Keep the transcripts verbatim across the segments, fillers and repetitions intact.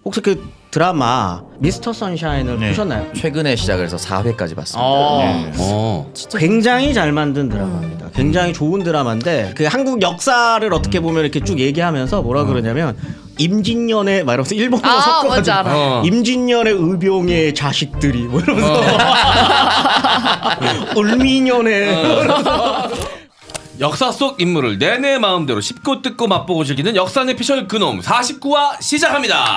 혹시 그 드라마 미스터 선샤인을 네. 보셨나요? 최근에 시작을 해서 사 회까지 봤습니다. 어. 네. 어. 굉장히 잘 만든 드라마입니다. 음. 굉장히 좋은 드라마인데 그 한국 역사를 어떻게 보면 이렇게 쭉 얘기하면서 뭐라 그러냐면 임진년의 막 이러면서 일본어 아, 섞어가지고 어. 임진년의 의병의 자식들이 뭐 이러면서 어. 을미년의 어. 역사 속 인물을 내내 마음대로 씹고 뜯고 맛보고 즐기는 역사 내피셜 그놈 사십구 화 시작합니다.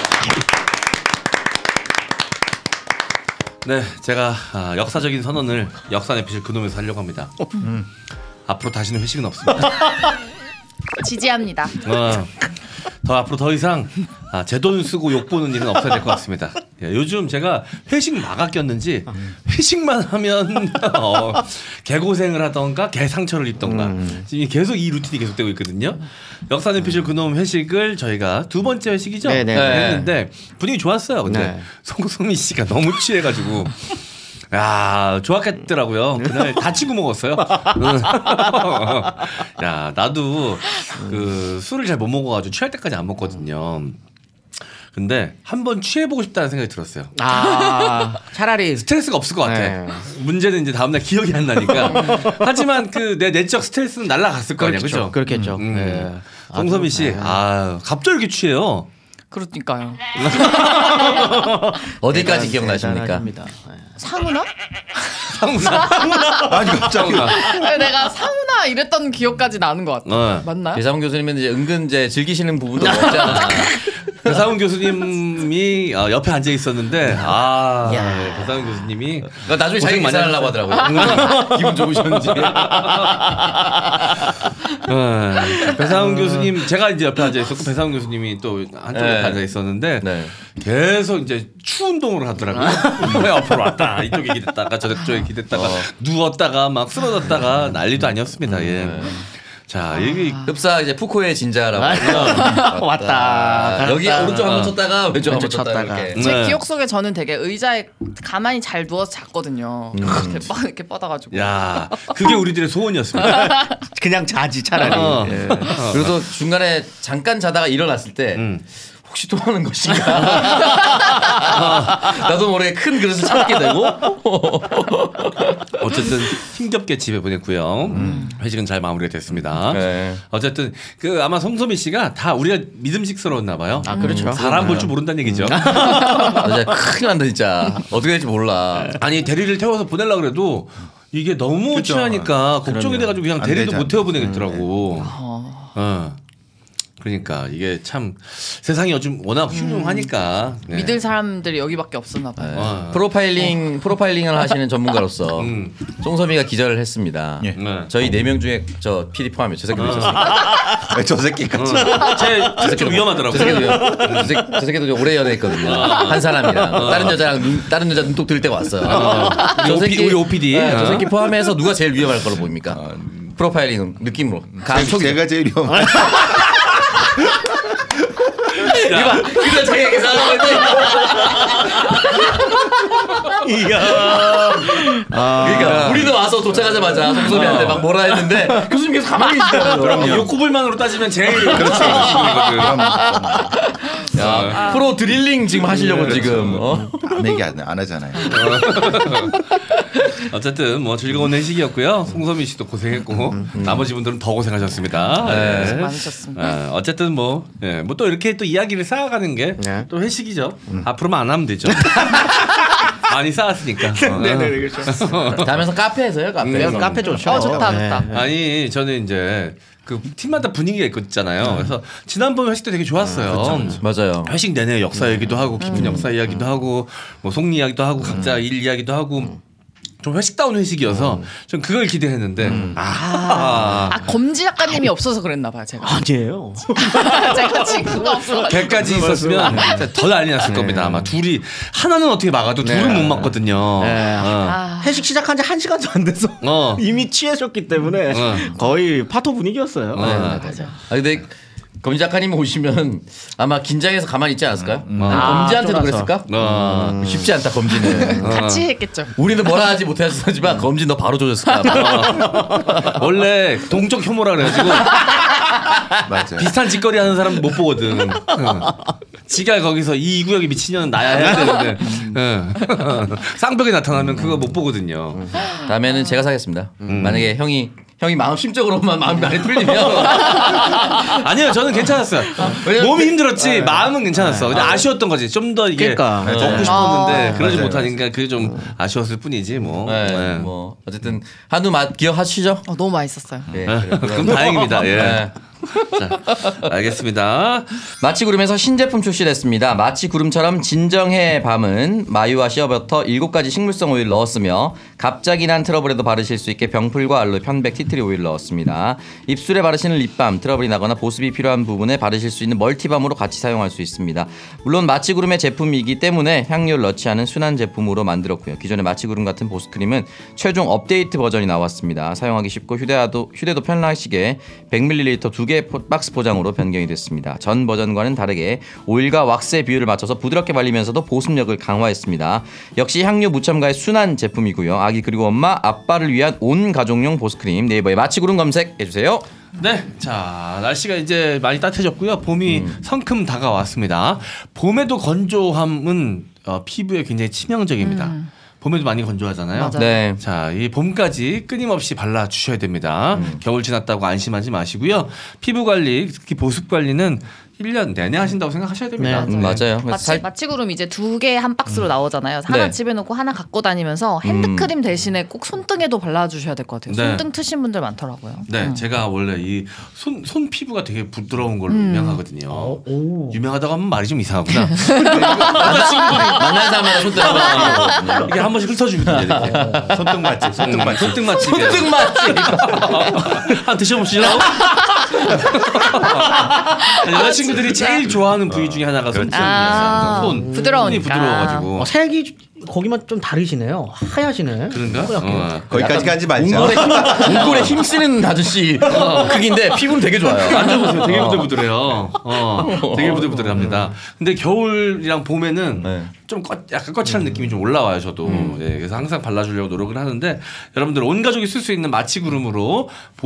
네, 제가 아, 역사적인 선언을 역사 내피셜 그놈에서 하려고 합니다. 음. 앞으로 다시는 회식은 없습니다. 지지합니다. 어, 더 앞으로 더 이상 아, 제 돈 쓰고 욕 보는 일은 없어야 될 것 같습니다. 예, 요즘 제가 회식 마가 꼈는지 회식만 하면 어, 개고생을 하던가 개상처를 입던가 음. 지금 계속 이 루틴이 계속되고 있거든요. 역사 내피셜 그놈 회식을 저희가 두 번째 회식이죠? 네네. 했는데 분위기 좋았어요. 근데 네. 송소미 씨가 너무 취해가지고 야, 좋았겠더라고요. 그날 다 치고 먹었어요. 야, 나도 그 술을 잘 못 먹어가지고 취할 때까지 안 먹거든요. 근데 한번 취해보고 싶다는 생각이 들었어요. 아, 차라리 스트레스가 없을 것 같아. 네. 문제는 이제 다음날 기억이 안 나니까. 하지만 그 내 내적 스트레스는 날라갔을 거 아니야, 그렇죠? 그렇겠죠. 음, 음. 네. 송소미 씨, 아, 갑자기 이렇게 취해요. 그러니까요. 어디까지 기억나십니까? 상훈아? 상훈아? 아니 갑자기 내가 상훈아 이랬던 기억까지 나는 것 같아. 어. 맞나요? 배상훈 교수님은 이제 은근 이제 즐기시는 부분도 없잖아. 배상훈 교수님이 어, 옆에 앉아 있었는데 아 네, 배상훈 교수님이 나중에 자기 많이 하려고 하더라고요. 기분 좋으셨는지. 네, 배상훈 교수님 제가 이제 옆에 앉아 있었고 배상훈 교수님이 또 한쪽에 네. 앉아 있었는데 네. 계속 이제 추 운동을 하더라고요. 앞으로 왔다 이쪽에 기댔다가 저쪽에 기댔다가 어. 누웠다가 막 쓰러졌다가 난리도 아니었습니다. 음, 예. 네. 자, 여기 흡사 이제 푸코의 진자라고 왔다. 왔다. 여기 오른쪽 한번 쳤다가 왼쪽 한번 쳤다가. 네. 제 기억 속에 저는 되게 의자에 가만히 잘 누워서 잤거든요. 음. 이렇게, 뻗, 이렇게 뻗어가지고. 야, 그게 우리들의 소원이었습니다. 그냥 자지 차라리. 어. 예. 그래서 중간에 잠깐 자다가 일어났을 때. 음. 혹시 또 하는 것인가? 나도 모르게 큰 그릇을 찾게 되고. 어쨌든 힘겹게 집에 보냈고요. 음. 회식은 잘 마무리가 됐습니다. 네. 어쨌든 그 아마 송소미 씨가 다 우리가 믿음직스러웠나 봐요. 아 그렇죠. 사람 볼 줄 모른다는 얘기죠. 진짜 큰일 난다 진짜. 어떻게 될지 몰라. 아니 대리를 태워서 보내려고 그래도 이게 너무 그렇죠. 취하니까 걱정이 돼가지고 그냥 대리도 못 태워 보내겠더라고. 음. 어. 그러니까 이게 참 세상이 요즘 워낙 흉흉하니까 네. 믿을 사람들이 여기밖에 없었나 봐요. 네. 어. 프로파일링 어. 프로파일링을 하시는 전문가로서 음. 송소미가 기절을 했습니다. 예. 네. 저희 네 명 중에 저 피디 포함해 저 새끼도 있었습니다. 왜 저 새끼까지? 제 새끼도 위험하더라고요. 저 새끼도 저, 새끼, 저 새끼도 좀 오래 연애했거든요. 한 사람이랑 다른 여자랑 눈, 다른 여자 눈독 들 때가 왔어요. 어. 저 새끼 우리 오피디 네, 저 새끼 포함해서 누가 제일 위험할 거로 보입니까? 어. 프로파일링 느낌으로. 제가 제일 위험해. 이봐, 그래서 자기가 계산하는 건데. 이야. 아, 그러니까 우리도 와서 도착하자마자 송소미한테 막 뭐라 했는데 교수님 계속 가만히 계시더라고요. 욕구불만으로 따지면 제일 그렇지. 야, 프로 드릴링 지금 하시려고 네, 지금 어? 안 얘기 안, 안 하잖아요. 어쨌든 뭐 즐거운 회식이었고요. 송소미 씨도 고생했고 음, 음. 나머지 분들은 더 고생하셨습니다. 네. 고생 많으셨습니다. 네. 어쨌든 뭐 네. 뭐 또 이렇게 또 이야기를 쌓아가는 게 또 네. 회식이죠. 음. 앞으로만 안 하면 되죠. 많이 쌓았으니까. 네네 그렇죠. 다음에서 카페에서요. 카페에서. 음, 카페 좋죠. 어, 좋다 좋다. 네. 아니 저는 이제 그 팀마다 분위기가 있잖아요. 네. 그래서 지난번 회식 때 되게 좋았어요. 음, 그쵸, 그쵸. 맞아요. 회식 내내 역사 얘기도 하고 깊은 음. 역사 이야기도 하고 뭐 속리 이야기도 하고 각자 음. 일 이야기도 하고. 음. 좀 회식다운 회식이어서 음. 전 그걸 기대했는데 음. 아, 아, 아 검지 작가님이 없어서 그랬나 봐요 제가. 아니에요. 제가 친구가 없어. 걔까지 있었으면 더 난리 났을 네. 겁니다. 아마 둘이 하나는 어떻게 막아도 네. 둘은 못 막거든요. 네. 어. 아. 회식 시작한 지 한 시간도 안 돼서 어. 이미 취하셨기 때문에 어. 거의 파토 분위기였어요. 어. 네, 맞아. 아 근데 검지 작가님 오시면 아마 긴장해서 가만히 있지 않았을까요? 음. 아, 검지한테도 아, 그랬을까? 어. 음. 쉽지 않다 검지는. 같이 했겠죠. 우리는 뭐라 하지 못했었지만 검지 너 바로 조졌을까? 원래 동적 혐오라 그래가지고 맞아요. 비슷한 짓거리 하는 사람은 못 보거든. 응. 지가 거기서 이 구역의 미친년은 나야 해야 되는데 응. 쌍벽에 나타나면 그거 못 보거든요. 다음에는 제가 사겠습니다. 음. 만약에 형이 형이 마음 심적으로만 마음이 많이 풀리면 아니요, 저는 괜찮았어요. 몸이 힘들었지 마음은 괜찮았어. 근데 아쉬웠던 거지. 좀 더 이게 그러니까. 먹고 싶었는데 아. 그러지 맞아요. 못하니까 그게 좀 아쉬웠을 뿐이지 뭐. 네, 네. 뭐 어쨌든 한우 맛 기억하시죠? 어, 너무 맛있었어요. 네, 그럼 다행입니다. 예. 네. 자, 알겠습니다. 마치구름에서 신제품 출시됐습니다. 마치구름처럼 진정해 밤은 마유와 시어버터 일곱 가지 식물성 오일 넣었으며 갑자기 난 트러블에도 바르실 수 있게 병풀과 알로에, 편백, 티트리 오일 넣었습니다. 입술에 바르시는 립밤, 트러블이 나거나 보습이 필요한 부분에 바르실 수 있는 멀티밤으로 같이 사용할 수 있습니다. 물론 마치구름의 제품이기 때문에 향료를 넣지 않은 순한 제품으로 만들었고요. 기존의 마치구름 같은 보습크림은 최종 업데이트 버전이 나왔습니다. 사용하기 쉽고 휴대도, 휴대도 편하시게 백 밀리리터 두 개 박스 포장으로 변경이 됐습니다. 전 버전과는 다르게 오일과 왁스의 비율을 맞춰서 부드럽게 발리면서도 보습력을 강화했습니다. 역시 향료 무첨가의 순한 제품이고요. 아기 그리고 엄마, 아빠를 위한 온 가족용 보습크림. 네이버에 마치구름 검색해주세요. 네, 자 날씨가 이제 많이 따뜻해졌고요. 봄이 음. 성큼 다가왔습니다. 봄에도 건조함은 어, 피부에 굉장히 치명적입니다. 음. 봄에도 많이 건조하잖아요. 맞아요. 네. 자, 이 봄까지 끊임없이 발라 주셔야 됩니다. 음. 겨울 지났다고 안심하지 마시고요. 피부 관리, 특히 보습 관리는 일 년 내내 하신다고 생각하셔야 됩니다. 네. 음, 맞아요. 그래서 마치, 살- 마치구름 이제 두 개 한 박스로 나오잖아요. 하나 네. 집에 놓고 하나 갖고 다니면서 핸드크림 대신에 꼭 손등에도 발라주셔야 될 것 같아요. 네. 손등 트신 분들 많더라고요. 네, 음. 제가 원래 이 손 손 피부가 되게 부드러운 걸로 유명하거든요. 오. 유명하다고 하면 말이 좀 이상하구나. 만난 사람마다 손등 한번 이게 한 번씩 훑어주거든요. 이렇게. 손등 맛집, 손등 맛집. 손등 맛집. 손등 맛집. 한 드셔보시려고? 여자친구들이 제일 좋아하는 부위 중에 하나가 손등이었어요. 아, 손. 부드러우니까. 손이 부드러워가지고. 어, 색이 거기만 좀 다르시네요. 하얗시네. 그런가? 어, 약간. 어. 거기까지 가지 말자. 몽골에 힘, 몽골에 힘쓰는 아저씨 극인데 피부는 되게 좋아요. 만져보세요. 되게 부들부들해요. 어, 되게 부들부들합니다. 근데 겨울이랑 봄에는 네. 좀 꺼, 약간 거칠한 느낌이 좀 올라와요. 저도. 예, 그래서 항상 발라주려고 노력을 하는데 여러분들 온 가족이 쓸 수 있는 마치구름으로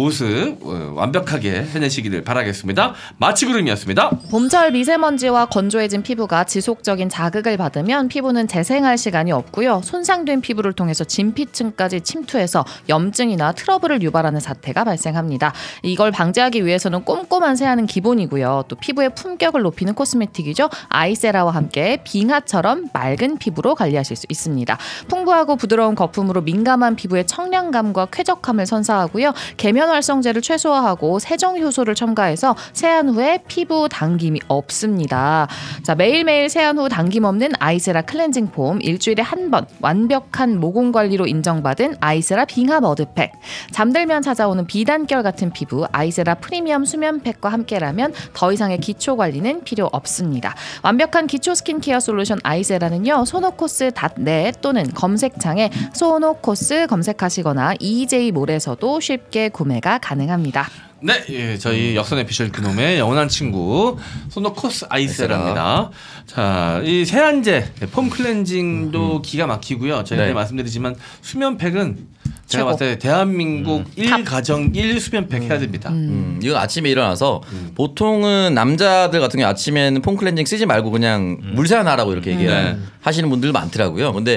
보습 어, 완벽하게 해내시기를 바라겠습니다. 마치구름이었습니다. 봄철 미세먼지와 건조해진 피부가 지속적인 자극을 받으면 피부는 재생할 시간이 없고요. 손상된 피부를 통해서 진피층까지 침투해서 염증이나 트러블을 유발하는 사태가 발생합니다. 이걸 방지하기 위해서는 꼼꼼한 세안은 기본이고요. 또 피부의 품격을 높이는 코스메틱이죠. 아이세라와 함께 빙하처럼 맑은 피부로 관리하실 수 있습니다. 풍부하고 부드러운 거품으로 민감한 피부의 청량감과 쾌적함을 선사하고요. 계면 활성제를 최소화하고 세정 효소를 첨가해서 세안 후에 피부 당김이 없습니다. 자, 매일매일 세안 후 당김 없는 아이세라 클렌징 폼, 일주일에 한 번 완벽한 모공 관리로 인정받은 아이세라 빙하 머드팩, 잠들면 찾아오는 비단결 같은 피부 아이세라 프리미엄 수면팩과 함께라면 더 이상의 기초 관리는 필요 없습니다. 완벽한 기초 스킨케어 솔루션 아이세라는요, 소노코스 닷넷 또는 검색창에 소노코스 검색하시거나 이제이몰에서도 쉽게 구매가 가능합니다. 네, 예, 저희 역선 피셜 그놈의 영원한 친구 소노코스 아이세라입니다. 자, 이 세안제, 폼 클렌징도 기가 막히고요. 저희가 네. 말씀드리지만 수면팩은 제가 최고. 봤을 때 대한민국 일 가정 일 수면팩 해야 됩니다. 음, 이건 아침에 일어나서 보통은 남자들 같은 경우 아침에는 폼 클렌징 쓰지 말고 그냥 물세안하라고 이렇게 얘기 네. 하시는 분들 많더라고요. 근데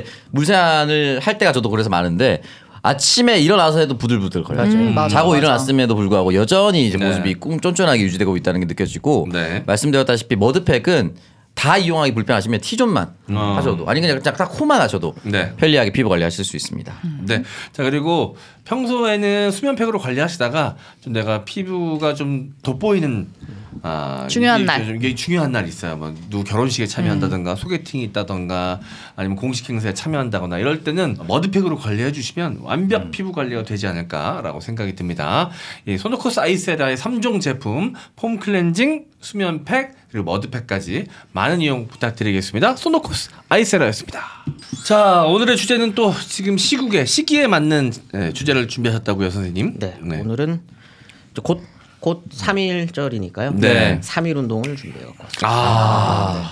물세안을 할 때가 저도 그래서 많은데 아침에 일어나서 해도 부들부들 거려요. 음, 맞아, 자고 맞아. 일어났음에도 불구하고 여전히 이제 네. 모습이 꽁 쫀쫀하게 유지되고 있다는 게 느껴지고 네. 말씀드렸다시피 머드팩은 다 이용하기 불편하시면 T존만 어. 하셔도 아니 그냥 딱 코만 하셔도 네. 편리하게 피부 관리하실 수 있습니다. 네. 자, 그리고 평소에는 수면팩으로 관리하시다가 좀 내가 피부가 좀 돋보이는 아, 중요한 이게, 날. 좀 이게 중요한 날 있어요. 뭐 누구 결혼식에 참여한다든가 소개팅이 있다든가 아니면 공식 행사에 참여한다거나 이럴 때는 머드팩으로 관리해 주시면 완벽 피부 관리가 되지 않을까라고 생각이 듭니다. 이 소노코스 아이세라의 삼 종 제품 폼 클렌징, 수면팩 그리고 머드팩까지 많은 이용 부탁드리겠습니다. 소노코스 아이세라였습니다. 자, 오늘의 주제는 또 지금 시국에 시기에 맞는 네, 주제를 준비하셨다고요, 선생님. 네, 오늘은 곧 곧 삼일절이니까요. 네. 삼일 운동을 준비해갖고 왔습니다. 아,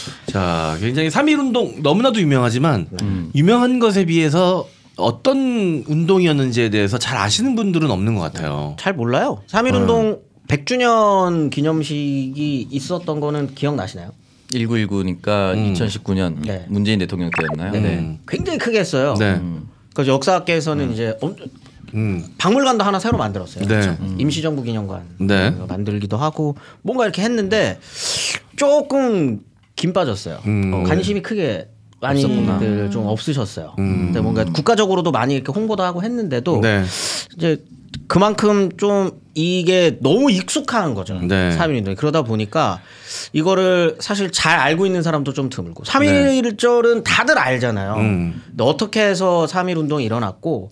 자, 굉장히 삼일 운동 너무나도 유명하지만 음. 유명한 것에 비해서 어떤 운동이었는지에 대해서 잘 아시는 분들은 없는 것 같아요. 잘 몰라요. 삼일 운동 백 주년 기념식이 있었던 거는 기억나시나요? 천구백십구니까 음. 이천십구 년 네. 문재인 대통령 때였나요? 네. 네. 굉장히 크게 했어요. 네. 음. 그래서 역사학계에서는 이제 엄- 음. 박물관도 하나 새로 만들었어요. 네. 음. 임시정부 기념관 네. 만들기도 하고 뭔가 이렇게 했는데 조금 김 빠졌어요. 음. 어, 관심이 크게 많이들 좀 없으셨어요. 음. 근데 뭔가 국가적으로도 많이 이렇게 홍보도 하고 했는데도 네. 이제 그만큼 좀 이게 너무 익숙한 거죠. 네. 삼일운동이 그러다 보니까 이거를 사실 잘 알고 있는 사람도 좀 드물고 삼일절은 다들 알잖아요. 음. 근데 어떻게 해서 삼일운동이 일어났고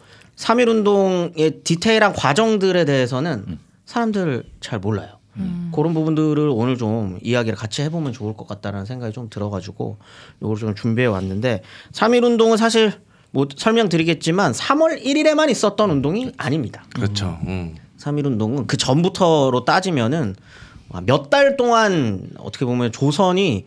삼일운동의 디테일한 과정들에 대해서는 사람들 잘 몰라요. 음. 그런 부분들을 오늘 좀 이야기를 같이 해보면 좋을 것 같다는 생각이 좀 들어가지고 이걸 좀 준비해 왔는데 삼일운동은 사실 뭐 설명드리겠지만 삼월 일일에만 있었던 운동이 아닙니다. 그렇죠. 음. 삼일운동은 그 전부터로 따지면은 몇 달 동안 어떻게 보면 조선이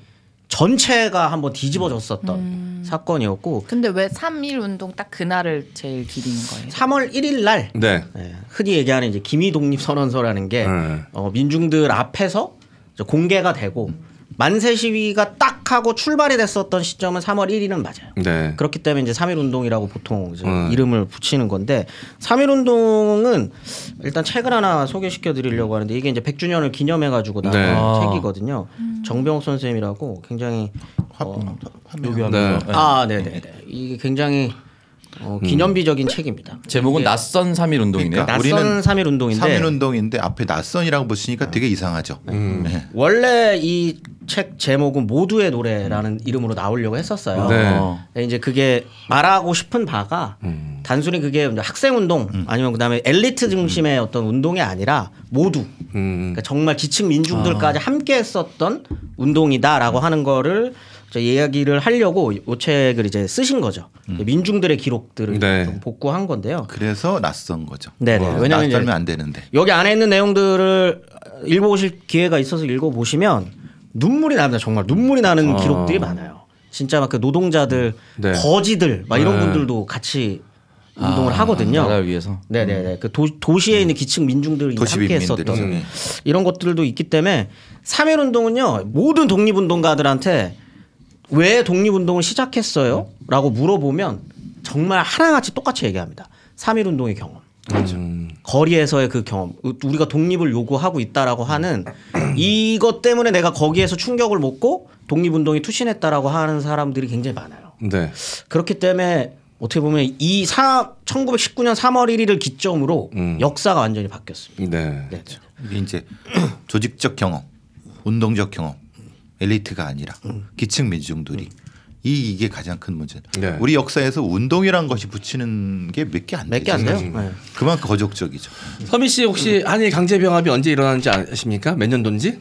전체가 한번 뒤집어졌었던 음. 사건이었고 근데 왜 삼일 운동 딱 그날을 제일 기린 거예요? 삼월 일일 날 네. 네, 흔히 얘기하는 이제 기미 독립 선언서라는 게 네. 어, 민중들 앞에서 이제 공개가 되고 만세 시위가 딱 하고 출발이 됐었던 시점은 삼월 일일은 맞아요. 네. 그렇기 때문에 이제 삼일 운동이라고 보통 이제 음. 이름을 붙이는 건데 삼일 운동은 일단 책을 하나 소개시켜 드리려고 하는데 이게 이제 백 주년을 기념해 가지고 나온 네. 책이거든요. 정병욱 선생님이라고 굉장히 어, 네. 아, 네, 네, 네. 이게 굉장히 어, 기념비적인 책입니다. 제목은 이게 낯선 삼일 운동이네요. 그러니까 낯선 우리는 삼일 운동인데 삼일운동인데 앞에 낯선이라고 붙이니까 되게 이상하죠. 네. 원래 이 책 제목은 모두의 노래라는 이름으로 나오려고 했었어요. 네. 어. 근데 이제 그게 말하고 싶은 바가 음. 단순히 그게 학생 운동 아니면 그다음에 엘리트 중심의 어떤 운동이 아니라 모두 음. 그러니까 정말 기층 민중들까지 함께 했었던 운동이다라고 하는 거를 이제 이야기를 하려고 이 책을 이제 쓰신 거죠. 민중들의 기록들을 네. 좀 복구한 건데요. 그래서 낯선 거죠. 네네. 어, 왜냐면 이제 낯설면 안 되는데. 여기 안에 있는 내용들을 읽어보실 기회가 있어서 읽어보시면 눈물이 납니다. 정말 눈물이 나는 어. 기록들이 많아요. 진짜 막 그 노동자들, 네. 거지들 막 이런 네. 분들도 같이 운동을 아, 하거든요. 나라를 위해서. 네네네. 그 도, 도시에 있는 기층 민중들이 도시 함께 빈민들이. 했었던 음. 이런 것들도 있기 때문에 삼일 운동은요 모든 독립운동가들한테 왜 독립운동을 시작했어요? 라고 물어보면 정말 하나같이 똑같이 얘기합니다. 삼일 운동의 경험. 음. 거리에서의 그 경험, 우리가 독립을 요구하고 있다라고 하는 이것 때문에 내가 거기에서 충격을 먹고 독립운동에 투신했다라고 하는 사람들이 굉장히 많아요. 네. 그렇기 때문에 어떻게 보면 이 사, 천구백십구 년 삼월 일일을 기점으로 음. 역사가 완전히 바뀌었습니다. 네. 네. 이게 이제 조직적 경험, 운동적 경험, 엘리트가 아니라 기층 민중들이 이 이게 가장 큰 문제. 네. 우리 역사에서 운동이란 것이 붙이는 게 몇 개 안 몇 개 안 돼요? 음. 네. 그만큼 거적적이죠. 서미 씨 혹시 한일 강제 병합이 언제 일어났는지 아십니까? 몇 년도인지?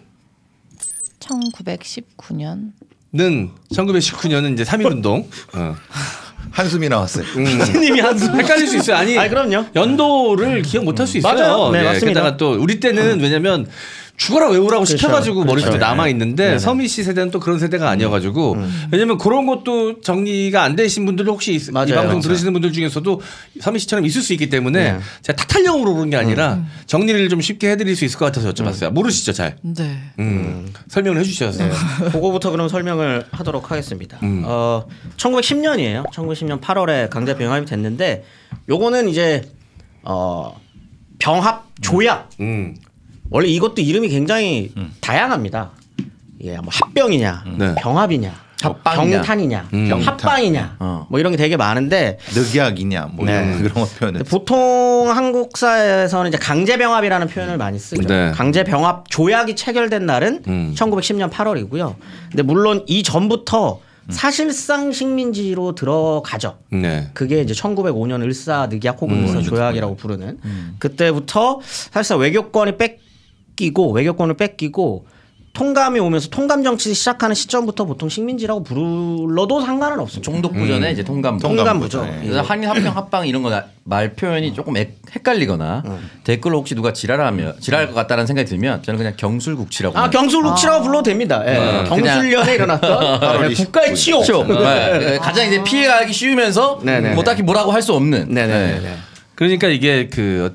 천구백십구 년. 는 천구백십구 년은 이제 삼일 운동. 어. 한숨이 나왔어요. 님이 한숨 헷갈릴 수 있어요. 아니, 아니, 그럼요. 연도를 기억 못할 수 있어요. 맞아요. 네, 맞습니다. 게다가 또 우리 때는 왜냐면 죽어라 외우라고 그렇죠. 시켜가지고 머릿속에 그렇죠. 남아 있는데 네네. 서미 씨 세대는 또 그런 세대가 아니어가지고 왜냐면 그런 것도 정리가 안 되신 분들 혹시 있- 이 맞아요. 방송 맞아요. 들으시는 분들 중에서도 서미 씨처럼 있을 수 있기 때문에 네. 제가 탁탈령으로 그런 게 아니라 정리를 좀 쉽게 해드릴 수 있을 것 같아서 여쭤봤어요. 모르시죠, 잘? 네. 음. 설명을 해주셔서. 그거부터 그럼 설명을 하도록 하겠습니다. 음. 어, 천구백십 년이에요. 천구백십 년 팔월에 강제 병합이 됐는데 요거는 이제 어, 병합 조약. 음. 원래 이것도 이름이 굉장히 다양합니다. 예, 뭐 합병이냐, 네. 병합이냐, 합방이냐. 병탄이냐, 음. 합방이냐, 어. 뭐 이런 게 되게 많은데 늑약이냐 뭐 네. 이런 그런 거 표현을. 근데 보통 한국사에서는 이제 강제병합이라는 표현을 많이 쓰죠. 네. 강제병합 조약이 체결된 날은 음. 천구백십 년 팔월이고요. 근데 물론 이 전부터 사실상 식민지로 들어가죠. 네. 그게 이제 천구백오 년 을사 늑약 혹은 음. 을사 조약이라고 부르는 그때부터 사실상 외교권이 뺏기고 외교권을 뺏기고 통감이 오면서 통감 정치 시작하는 시점부터 보통 식민지라고 불러도 상관은 없습니다. 총독부 전에 이제 통감부. 통감부죠. 통감부죠. 그래서 한일 합병 합방 이런 거 말 표현이 조금 헷- 헷갈리거나 댓글로 혹시 누가 지랄하면 지랄할 것 같다는 생각이 들면 저는 그냥 경술국치라고. 아 경술국치라고 불러도 됩니다. 예. 어, 경술련에 일어났던 팔월 예, 국가의 치욕. 그렇죠. 네. 가장 이제 피해가기 쉬우면서 네네네. 뭐 딱히 뭐라고 할 수 없는. 네네네. 네. 그러니까 이게 그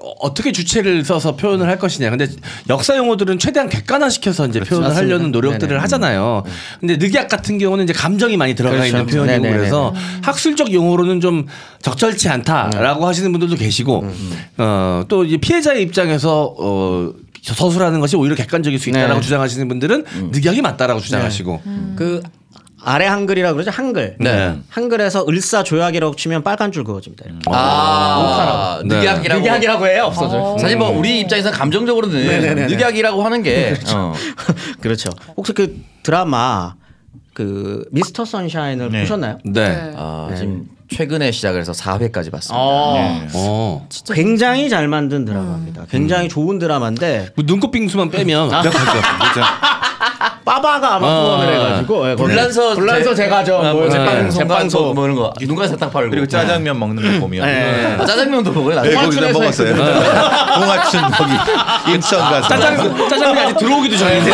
어떻게 주체를 써서 표현을 할 것이냐. 근데 역사 용어들은 최대한 객관화시켜서 이제 표현을 맞습니다. 하려는 노력들을 네네. 하잖아요. 근데 늑약 같은 경우는 이제 감정이 많이 들어가 그렇죠. 있는 표현이고 네네네. 그래서 학술적 용어로는 좀 적절치 않다라고 하시는 분들도 계시고 어, 또 이제 피해자의 입장에서 어, 서술하는 것이 오히려 객관적일 수 있다라고 네. 주장하시는 분들은 늑약이 맞다라고 주장하시고 그 아래 한글이라고 그러죠. 한글. 네. 한글에서 을사조약이라고 치면 빨간 줄 그어집니다. 이렇게. 아, 네. 늑약이라고. 늑약이라고 해요. 없어져. 사실 뭐 우리 입장에서 감정적으로는 네네네네. 늑약이라고 하는 게 어. 그렇죠. 혹시 그 드라마 그 미스터 선샤인을 네. 보셨나요? 네. 아, 지금 최근에 시작을 해서 사 회까지 봤습니다. 어. 어. 굉장히 잘 만든 드라마입니다. 굉장히 좋은 드라마인데 뭐 눈꽃 빙수만 빼면 완벽하죠. 그렇죠. 빠바가 아마 어. 후원을 해가지고 예, 거기 불란서 불란서 제- 제과점 뭐 아, 제빵 네. 제빵소 뭐 이런 거 눈가 세탁 팔고 그리고 짜장면 먹는 거 보면 네. 아, 짜장면도 먹어요. 네, 나중에. 거기서 먹었어요. 홍하춘 거기 인천 가서 짜장 짜장면이 아직 들어오기도 전인데.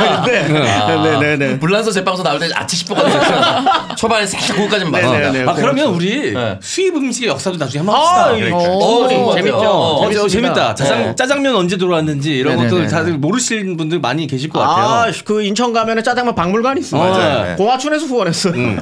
네네네. 불란서 제빵소 나올 때 아치 싶어가 됐어요. 초반에 살짝 그거까지만 봤습니다. 네네네. 아 그러면 우리 네. 수입 음식의 역사도 나중에 한번 아, 합시다. 이거 어, 재밌죠. 재밌죠. 어, 어, 재밌습니다. 재밌다. 짜장, 네. 짜장면 언제 들어왔는지 이런 네네네. 것들 다들 모르시는 분들 많이 계실 것 아, 같아요. 그 인천 가면은 짜장면 박물관 있어. 맞아요. 네. 공화춘에서 후원했어. 요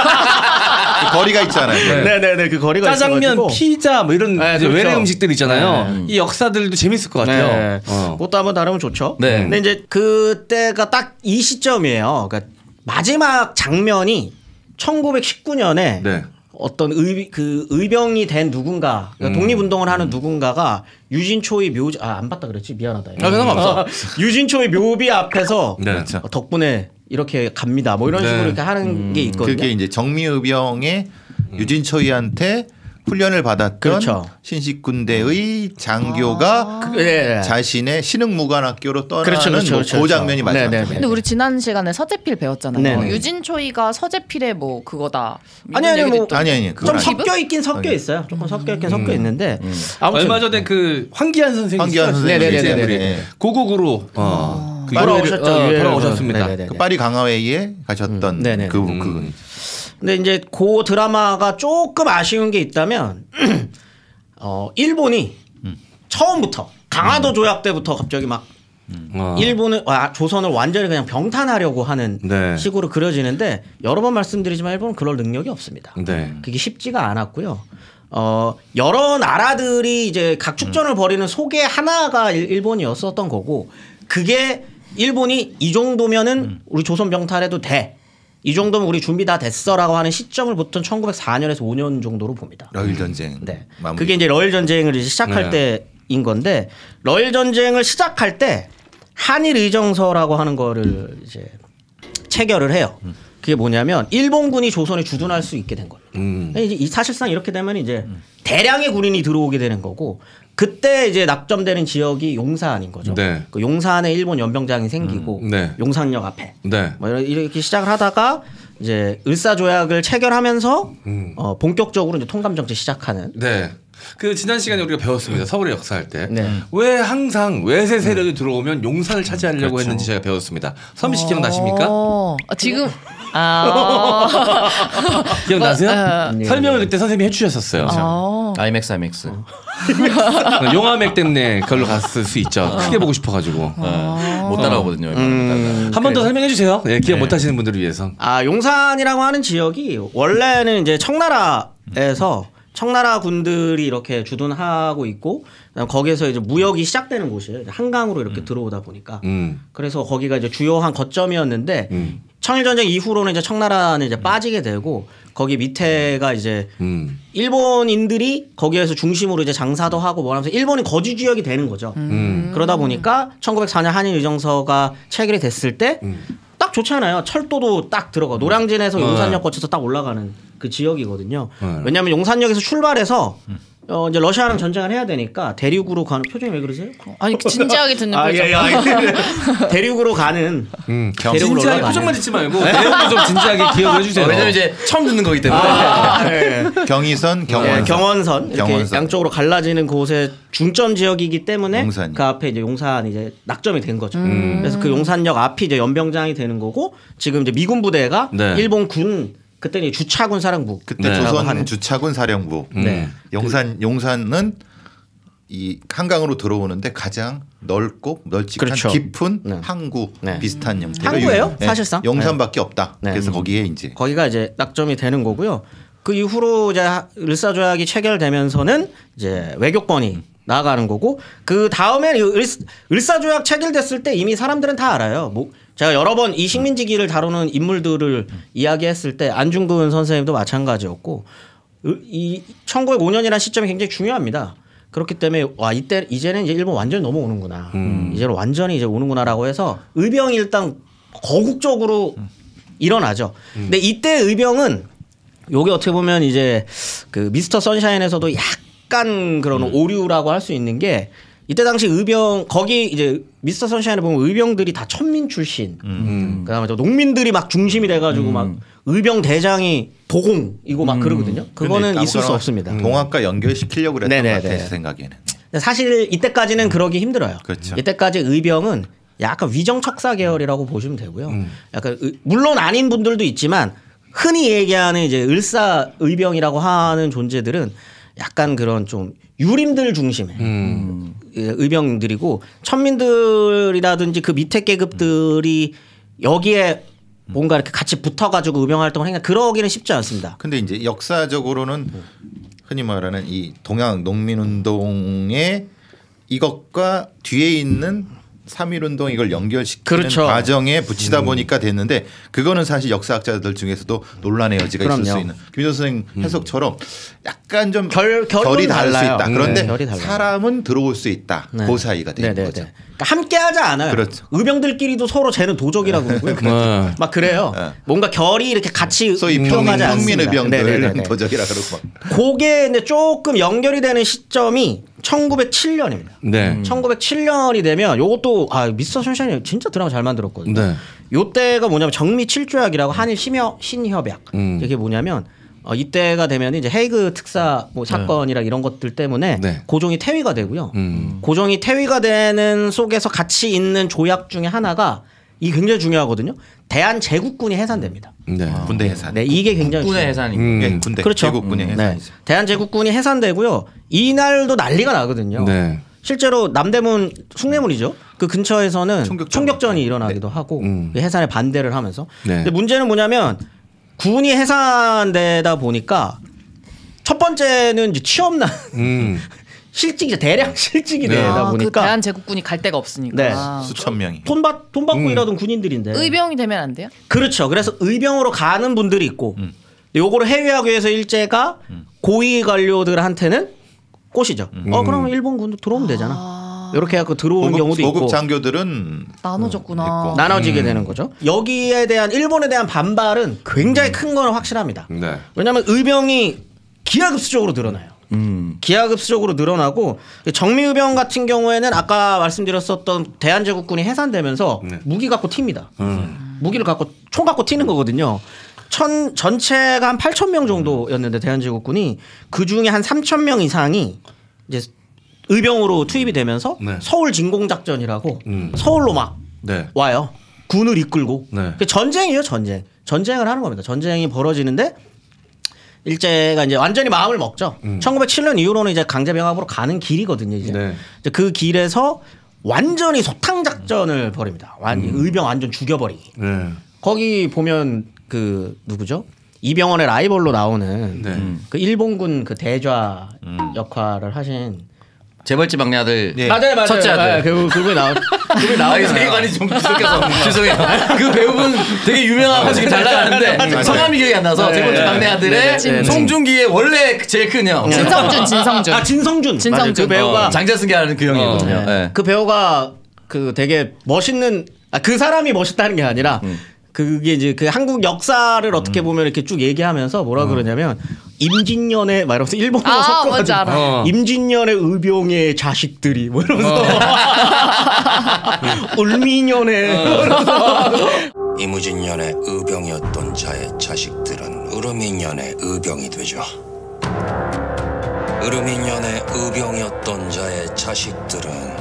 그 거리가 있잖아요. 네네네 그 거리가 짜장면, 있어가지고. 피자 뭐 이런 네, 이제 그렇죠. 외래 음식들 있잖아요. 이 역사들도 재밌을 것 같아요. 네. 어. 그것도 한번 다루면 좋죠. 네. 근데 이제 그때가 딱 이 시점이에요. 그러니까 마지막 장면이 천구백십구 년에 네. 어떤 의, 그 의병이 된 누군가, 그러니까 독립운동을 하는 누군가가 유진초의 묘지, 아, 안 봤다 그랬지? 미안하다. 아, 상관없어. 유진초의 묘비 앞에서 네. 그렇죠. 어, 덕분에 이렇게 갑니다. 뭐 이런 네. 식으로 이렇게 하는 게 있거든요. 그게 이제 정미의병의 유진초이한테 훈련을 받았던 그렇죠. 신식군대의 장교가 그, 예, 예. 자신의 신흥무관학교로 떠나는 그렇죠, 그렇죠, 뭐 그렇죠, 그 장면이 그렇죠. 마지막 네, 네, 장면. 근데 우리 지난 시간에 서재필 배웠잖아요. 네네. 유진초이가 서재필의 뭐 그거다. 아니, 아니, 뭐 아니 아니 그건 좀 아니- 섞여 있긴 섞여 있어요. 조금 섞여 있긴 섞여 있는데 아무튼 얼마 전에 그 황기한 선생님 황기한 선생님 네네네네. 이제 네. 고국으로 어, 그 돌아오셨죠. 유해를- 어, 유해를- 돌아오셨습니다. 네네네. 그 파리 강화회의에 가셨던 음, 네네. 그, 음. 그 근데 이제 그 드라마가 조금 아쉬운 게 있다면 어 일본이 처음부터 강화도 조약 때부터 갑자기 막 어. 일본을 아, 조선을 완전히 그냥 병탄하려고 하는 네. 식으로 그려지는데 여러 번 말씀드리지만 일본은 그럴 능력이 없습니다. 네. 그게 쉽지가 않았고요. 어 여러 나라들이 이제 각 축전을 벌이는 속의 하나가 일- 일본이었었던 거고 그게 일본이 이 정도면은 우리 조선 병탈해도 돼. 이 정도면 우리 준비 다 됐어라고 하는 시점을 보통 천구백사 년에서 오 년 정도로 봅니다. 러일 전쟁. 네. 마무리. 그게 이제 러일 전쟁을 이제 시작할 네. 때인 건데 러일 전쟁을 시작할 때 한일 의정서라고 하는 거를 이제 체결을 해요. 그게 뭐냐면 일본군이 조선에 주둔할 수 있게 된 거예요. 음. 이제 이 사실상 이렇게 되면 이제 대량의 군인이 들어오게 되는 거고 그때 이제 낙점되는 지역이 용산인 거죠. 네. 그 용산에 일본 연병장이 생기고 음, 네. 용산역 앞에 네. 뭐 이렇게 시작을 하다가 이제 을사조약을 체결하면서 음. 어, 본격적으로 이제 통감 정치 시작하는. 네. 그 지난 시간에 우리가 배웠습니다. 서울의 역사할 때. 네. 왜 항상 외세 세력이 들어오면 용산을 차지하려고 그렇죠. 했는지 제가 배웠습니다. 선미 씨 기억나십니까? 어, 아, 지금 아. 기억나세요? 어, 네. 설명을 그때 선생님이 해주셨었어요. 어. 아이맥스 아이맥스. 용화맥 때문에 그걸로 갔을 수 있죠. 크게 보고 싶어가지고. 네. 못 따라오거든요. 음. 한 번 더 그래요. 설명해 주세요. 네, 기억 못하시는 분들을 위해서. 아 용산이라고 하는 지역이 원래는 이제 청나라에서 청나라 군들이 이렇게 주둔하고 있고 그다음 거기에서 이제 무역이 시작되는 곳이에요. 한강으로 이렇게 들어오다 보니까 음. 그래서 거기가 이제 주요한 거점이었는데 음. 청일전쟁 이후로는 이제 청나라는 이제 빠지게 되고 거기 밑에가 이제 음. 일본인들이 거기에서 중심으로 이제 장사도 하고 뭐 하면서 일본이 거주 지역이 되는 거죠. 음. 그러다 보니까 천구백사 년 한일 의정서가 체결이 됐을 때 딱 좋잖아요. 철도도 딱 들어가. 노량진에서 음. 용산역 거쳐서 딱 올라가는 그 지역이거든요. 음. 왜냐하면 용산역에서 출발해서 어 이제 러시아랑 전쟁을 해야 되니까 대륙으로 가는 표정이 왜 그러세요? 아니 진지하게 듣는 아, 표정. 예, 예, 알겠습니다. 대륙으로 가는 음. 대륙으로 진지하게 올라가네. 표정만 짓지 말고 내용도 좀 진지하게 기억을 해주세요. 어, 왜냐면 이제 처음 듣는 거기 때문에. 아, 예. 경의선, 경원선. 예, 경원선 이렇게 경원선. 양쪽으로 갈라지는 곳의 중점 지역이기 때문에 용산이. 그 앞에 이제 용산 이제 낙점이 된 거죠. 음. 그래서 그 용산역 앞이 이제 연병장이 되는 거고 지금 이제 미군 부대가 네. 일본 군 그때 이제 주차군 사령부 그때 네. 조선 하는. 주차군 사령부. 네. 용산 용산은 이 한강으로 들어오는데 가장 넓고 널찍한 그렇죠. 깊은 네. 항구 네. 비슷한 형태가 항구예요, 유- 네. 사실상? 용산밖에 없다. 네. 그래서 음. 거기에 이제 거기가 이제 낙점이 되는 거고요. 그 이후로 이제 을사조약이 체결되면서는 이제 외교권이 나아가는 거고 그 다음에 을사조약 체결됐을 때 이미 사람들은 다 알아요. 뭐 제가 여러 번 이 식민지기를 다루는 인물들을 이야기했을 때 안중근 선생님도 마찬가지였고 이 천구백오 년이라는 시점이 굉장히 중요합니다. 그렇기 때문에 와 이때 이제는 이제 일본 완전히 넘어오는구나. 음. 이제는 완전히 이제 오는구나라고 해서 의병이 일단 거국적으로 음. 일어나죠. 음. 근데 이때 의병은 요게 어떻게 보면 이제 그 미스터 선샤인에서도 약간 그런 음. 오류라고 할 수 있는 게 이때 당시 의병 거기 이제 미스터 선샤인에 보면 의병들이 다 천민 출신. 음. 그다음에 또 농민들이 막 중심이 돼가지고 음. 막 의병 대장이 도공이고 막 음. 그러거든요. 그거는 있을 수 없습니다. 동학과 연결시키려고 그랬던 네네네. 것 같아요. 제 생각에는. 사실 이때까지는 그러기 힘들어요. 그렇죠. 이때까지 의병은 약간 위정척사 계열이라고 보시면 되고요. 음. 약간 의, 물론 아닌 분들도 있지만 흔히 얘기하는 이제 을사 의병이라고 하는 존재들은 약간 그런 좀 유림들 중심의 음. 의병들이고 천민들이라든지 그 밑에 계급들이 여기에 뭔가 이렇게 같이 붙어가지고 의병 활동을 하니까 그러기는 쉽지 않습니다. 근데 이제 역사적으로는 흔히 말하는 이 동양 농민운동의 이것과 뒤에 있는 삼일운동 이걸 연결시키는 그렇죠. 과정에 붙이다 음. 보니까 됐는데 그거는 사실 역사학자들 중에서도 논란의 여지가 그럼요. 있을 수 있는 김민호 선생님 해석처럼 약간 좀 결, 결이 다를 달라요. 수 있다. 그런데 네, 사람은 들어올 수 있다. 네. 그 사이가 되는 네네네. 거죠. 그러니까 함께 하지 않아요. 그렇죠. 의병들끼리도 서로 쟤는 도적이라고 그러고요. 네. 막 그래요. 네. 뭔가 결이 이렇게 같이 소위 평가하지 평민, 않습니다. 평민의병들 네네네네. 도적이라 그러고 그게 근데 조금 연결이 되는 시점이 천구백칠 년입니다. 네. 천구백칠 년이 되면 요것도 아 미스터 선샤인이 진짜 드라마 잘 만들었거든요. 네. 요때가 뭐냐면 정미 칠조약이라고 한일 심여 신협약. 음. 이게 뭐냐면 어, 이때가 되면 이제 헤이그 특사 뭐 사건이랑 네. 이런 것들 때문에 네. 고종이 퇴위가 되고요. 음. 고종이 퇴위가 되는 속에서 같이 있는 조약 중에 하나가 이 굉장히 중요하거든요. 대한제국군이 해산됩니다. 네. 아. 군대 해산. 네, 이게 굉장히 군의 중요해요. 해산이고. 음. 네, 군대. 그렇죠. 제국군의 네. 해산이죠. 대한제국군이 해산되고요. 이날도 난리가 나거든요. 네. 실제로 남대문 숭례문이죠. 그 근처에서는 총격전. 총격전이 일어나기도 네. 하고 음. 해산에 반대를 하면서. 네. 근데 문제는 뭐냐면 군이 해산되다 보니까 첫 번째는 이제 취업난 음. 실직이 대량 실직이 네. 되다 아, 그 보니까 대한제국군이 갈 데가 없으니까. 네. 수천 명이. 돈 받 돈 받고 음. 일하던 군인들인데. 의병이 되면 안 돼요? 그렇죠. 그래서 의병으로 가는 분들이 있고 음. 요거를 해외하기 위해서 일제가 음. 고위 관료들한테는 꼬시죠. 음. 어 그러면 일본 군도 들어오면 되잖아. 아, 이렇게 해서 들어오는 고급, 경우도 고급 있고 장교들은 나눠졌구나. 있고. 나눠지게 음. 되는 거죠. 여기에 대한 일본에 대한 반발은 굉장히 큰 건 확실합니다. 네. 왜냐하면 의병이 기하급수적으로 늘어나요. 음. 기하급수적으로 늘어나고 정미의병 같은 경우에는 아까 말씀드렸었던 대한제국군이 해산되면서 네. 무기 갖고 튑니다. 음. 무기를 갖고 총 갖고 튀는 거거든요. 천 전체가 한 팔천 명 정도였는데 대한제국군이 그 중에 한 삼천 명 이상이 이제 의병으로 투입이 되면서 네. 서울 진공작전이라고 음. 서울로 막 네. 와요. 군을 이끌고 네. 전쟁이에요, 전쟁. 전쟁을 하는 겁니다. 전쟁이 벌어지는데 일제가 이제 완전히 마음을 먹죠. 음. 천구백칠 년 이후로는 이제 강제병합으로 가는 길이거든요. 이제, 네. 이제 그 길에서 완전히 소탕 작전을 벌입니다. 완 음. 의병 완전 죽여버리기. 네. 거기 보면 그 누구죠? 이병헌의 라이벌로 나오는 네. 그 일본군 그 대좌 역할을 하신 재벌집 막내 아들. 예. 맞아요, 맞아요. 첫째 아들. 네, 그 그분이 나오 그분이 아, 이 나오잖아요. 세계관이 좀 부족해서 죄송해요. 그 배우분 되게 유명하고 지금 잘 나가는데 성함이 기억이 안 나서 네, 재벌집 네, 막내 네, 아들의 네, 네. 송중기의 원래 제일 큰 형. 진성준, 진성준. 아 진성준. 진성준. 맞아요. 그 배우가 어, 장자승기 하는 그 형이거든요. 네. 네. 그 배우가 그 되게 멋있는 아, 그 사람이 멋있다는 게 아니라 음. 그게 이제 그 한국 역사를 어떻게 보면 이렇게 쭉 얘기하면서 뭐라 그러냐면 임진년의 막 이러면서 일본어로 아, 뭔지 섞어가지고 알아. 어. 임진년의 의병의 자식들이 뭐 이러면서 울미년의 이무진년의 의병이었던 자의 자식들은 으르민년의 의병이 되죠. 으르민년의 의병이었던 자의 자식들은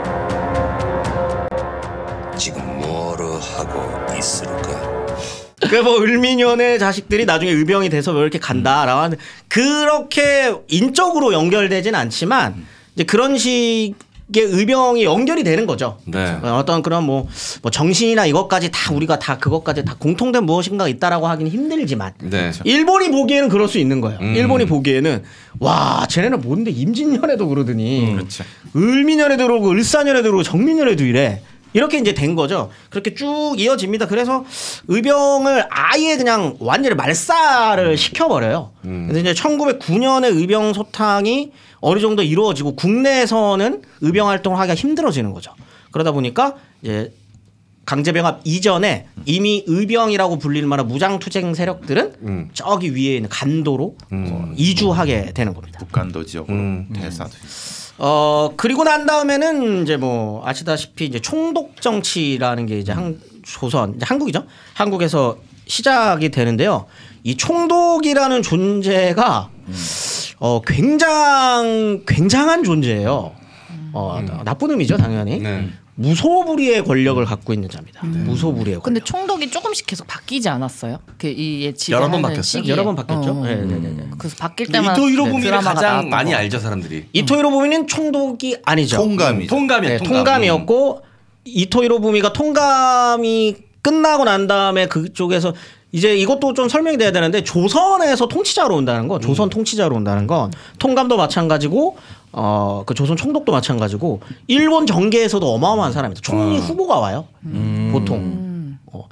지금 뭐를 하고 있을까? 그뭐 을미년의 자식들이 나중에 의병이 돼서 뭐 이렇게 간다라고 하는 그렇게 인적으로 연결되진 않지만 이제 그런 식의 의병이 연결이 되는 거죠. 네. 어떤 그런 뭐, 뭐 정신이나 이것까지 다 우리가 다 그것까지 다 공통된 무엇인가가 있다라고 하기는 힘들지만 네. 일본이 보기에는 그럴 수 있는 거예요. 음. 일본이 보기에는 와 쟤네는 뭔데 임진년에도 그러더니 그렇죠. 을미년에도 그러고 을사년에도 그러고 정민년에도 이래. 이렇게 이제 된 거죠. 그렇게 쭉 이어집니다. 그래서 의병을 아예 그냥 완전히 말살을 시켜버려요. 음. 그래서 이제 천구백구 년에 의병 소탕이 어느 정도 이루어지고 국내에서는 의병 활동을 하기가 힘들어지는 거죠. 그러다 보니까 이제 강제병합 이전에 이미 의병이라고 불릴 만한 무장투쟁 세력들은 음. 저기 위에 있는 간도로 음. 어, 이주하게 되는 겁니다. 북한도 지역으로 음. 대사도. 어 그리고 난 다음에는 이제 뭐 아시다시피 이제 총독 정치라는 게 이제 한 조선 이제 한국이죠. 한국에서 시작이 되는데요. 이 총독이라는 존재가 어 굉장 굉장한 존재예요. 어 나쁜 의미죠 당연히. 네. 무소불위의 권력을 갖고 있는 자입니다. 무소불위의 권력. 근데 총독이 조금씩 계속 바뀌지 않았어어요? 그이 여러 번 바뀌었어요? 여러 번 바뀌었죠. 어. 네, 네, 네, 네. 그래서 바뀔 근데 때마다 이토 네, 히로부미를 드라마가 가장 나왔던 많이 거. 알죠 사람들이. 이토 히로부미는 총독이 아니죠. 통감이. 통감이에요. 네, 통감. 통감이었고 이토 히로부미가 통감이 끝나고 난 다음에 그쪽에서 이제 이것도 좀 설명이 돼야 되는데 조선에서 통치자로 온다는 거, 조선 통치자로 온다는 건 통감도 마찬가지고 어 그 조선 총독도 마찬가지고 일본 정계에서도 어마어마한 사람입니다. 총리 후보가 와요. 보통. 어,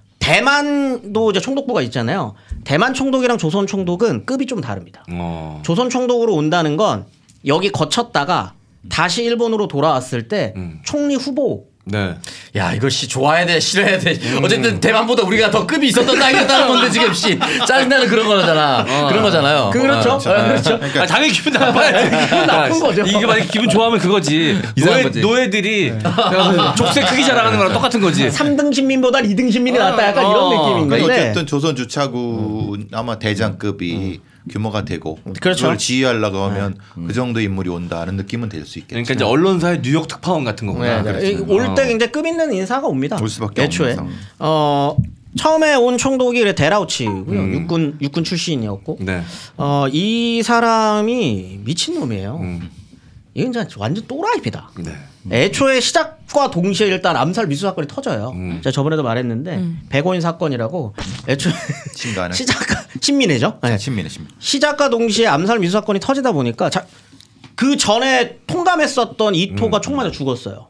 대만도 이제 총독부가 있잖아요. 대만 총독이랑 조선 총독은 급이 좀 다릅니다. 어. 조선 총독으로 온다는 건 여기 거쳤다가 다시 일본으로 돌아왔을 때 음. 총리 후보. 네. 야 이거 씨 좋아해야 돼 싫어해야 돼 어쨌든 대만보다 우리가 더 급이 있었던 나이였다는 건데 지금 씨 짜증나는 그런 거잖아 그런 거잖아요. 그렇죠. 어, 아, 그렇죠. 아, 당연히 기분 나빠요. 기분 나쁜 거죠. 이게 만약 기분 좋아하면 그거지. 이상한 노예, 거지. 노예들이 족쇄 크기 자랑하는 거랑 똑같은 거지. 삼 등 신민보다 이 등 신민이 낫다 약간 어. 이런 느낌인 그러니까 건데. 어쨌든 조선 주차군 아마 대장급이 규모가 되고 그렇죠. 그걸 지휘하려고 하면 그 정도 인물이 온다는 느낌은 될 수 있겠죠. 그러니까 이제 언론사의 뉴욕 특파원 같은 거구나. 네, 올 때 굉장히 급 있는 인사가 옵니다. 올 수밖에 애초에. 없는 상황. 어 처음에 온 총독이 데라우치고요. 음. 육군 육군 출신이었고. 네. 어 이 사람이 미친 놈이에요. 음. 이건 진짜 완전 또라이입니다. 네. 애초에 시작과 동시에 일단 암살 미수 사건이 터져요. 음. 제가 저번에도 말했는데 백오인 사건이라고 애초에 신가는 시작과 친민회죠. 네. 친민의 친민. 시작과 동시에 암살 미수 사건이 터지다 보니까 자, 그 전에 통감했었던 이토가 총 맞아 죽었어요.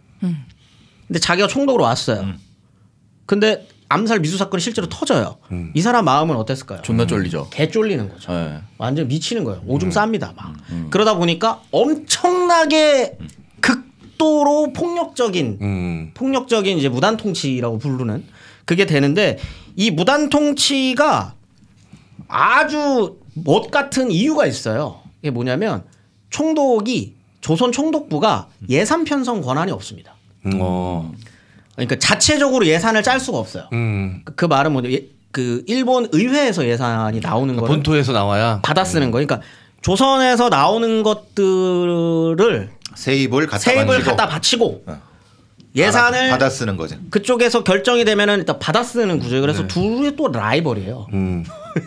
근데 자기가 총독으로 왔어요. 근데 암살 미수 사건이 실제로 터져요. 음. 이 사람 마음은 어땠을까요? 존나 쫄리죠. 개 쫄리는 거죠. 네. 완전 미치는 거예요. 오줌 쌉니다. 막. 그러다 보니까 엄청나게 극도로 폭력적인 음. 폭력적인 이제 무단 통치라고 부르는 그게 되는데 이 무단 통치가 아주 멋 같은 이유가 있어요. 이게 뭐냐면 총독이 조선 총독부가 예산 편성 권한이 없습니다. 어. 그러니까 자체적으로 예산을 짤 수가 없어요. 음. 그, 그 말은 뭐냐? 예, 그 일본 의회에서 예산이 나오는 거를 본토에서 나와야. 받아 쓰는 거. 그러니까 조선에서 나오는 것들을 세입을 갖다 세입을 만지고 갖다 바치고 어. 예산을 받아 쓰는 거죠. 그쪽에서 결정이 되면은 일단 받아 쓰는 구조예요. 그래서 네. 둘이 또 라이벌이에요. 음.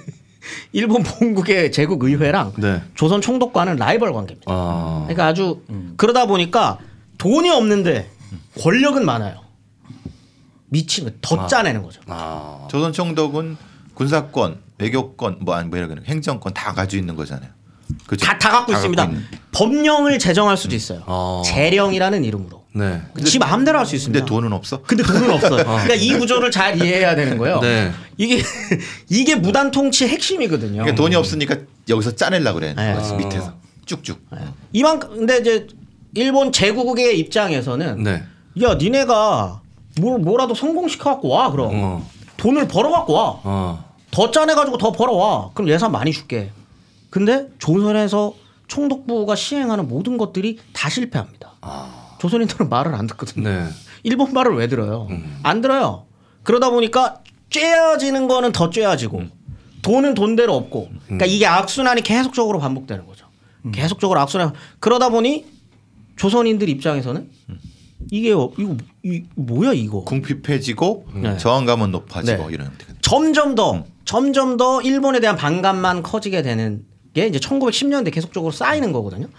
일본 본국의 제국 의회랑 네. 조선 총독과는 라이벌 관계입니다. 아. 그러니까 아주 그러다 보니까 돈이 없는데 권력은 많아요. 미친 거 더 짜내는 거죠. 아. 조선 총독은 군사권, 외교권, 뭐 아니 뭐 이런 거, 행정권 다 가지고 있는 거잖아요. 그죠? 다, 다 갖고 다 있습니다. 있는. 법령을 제정할 수도 있어요. 어. 재령이라는 이름으로. 네. 지 마음대로 할 수 있습니다. 근데 돈은 없어? 근데 돈은 없어요. 그러니까 이 구조를 잘 이해해야 되는 거예요. 네. 이게 이게 무단 통치의 핵심이거든요. 그러니까 돈이 없으니까 여기서 짜내려고 그래. 네. 그래서 밑에서 쭉쭉. 이만큼 근데 이제 일본 제국의 입장에서는 네. 야 니네가 뭘 뭐라도 성공시켜 갖고 와 그럼 어. 돈을 벌어 갖고 와. 어. 더 짜내 가지고 더 벌어 와. 그럼 예산 많이 줄게. 근데 조선에서 총독부가 시행하는 모든 것들이 다 실패합니다. 아. 조선인들은 말을 안 듣거든요. 네. 일본 말을 왜 들어요? 음. 안 들어요. 그러다 보니까 쬐어지는 거는 더 쬐어지고 음. 돈은 돈대로 없고 그러니까 이게 악순환이 계속적으로 반복되는 거죠. 음. 계속적으로 악순환. 그러다 보니 조선인들 입장에서는 이게 어- 이거 이 뭐야 이거. 궁핍해지고 네. 저항감은 높아지고 네. 이런. 점점 더 점점 더 일본에 대한 반감만 커지게 되는 게 이제 천구백십 년대 계속적으로 쌓이는 거거든요.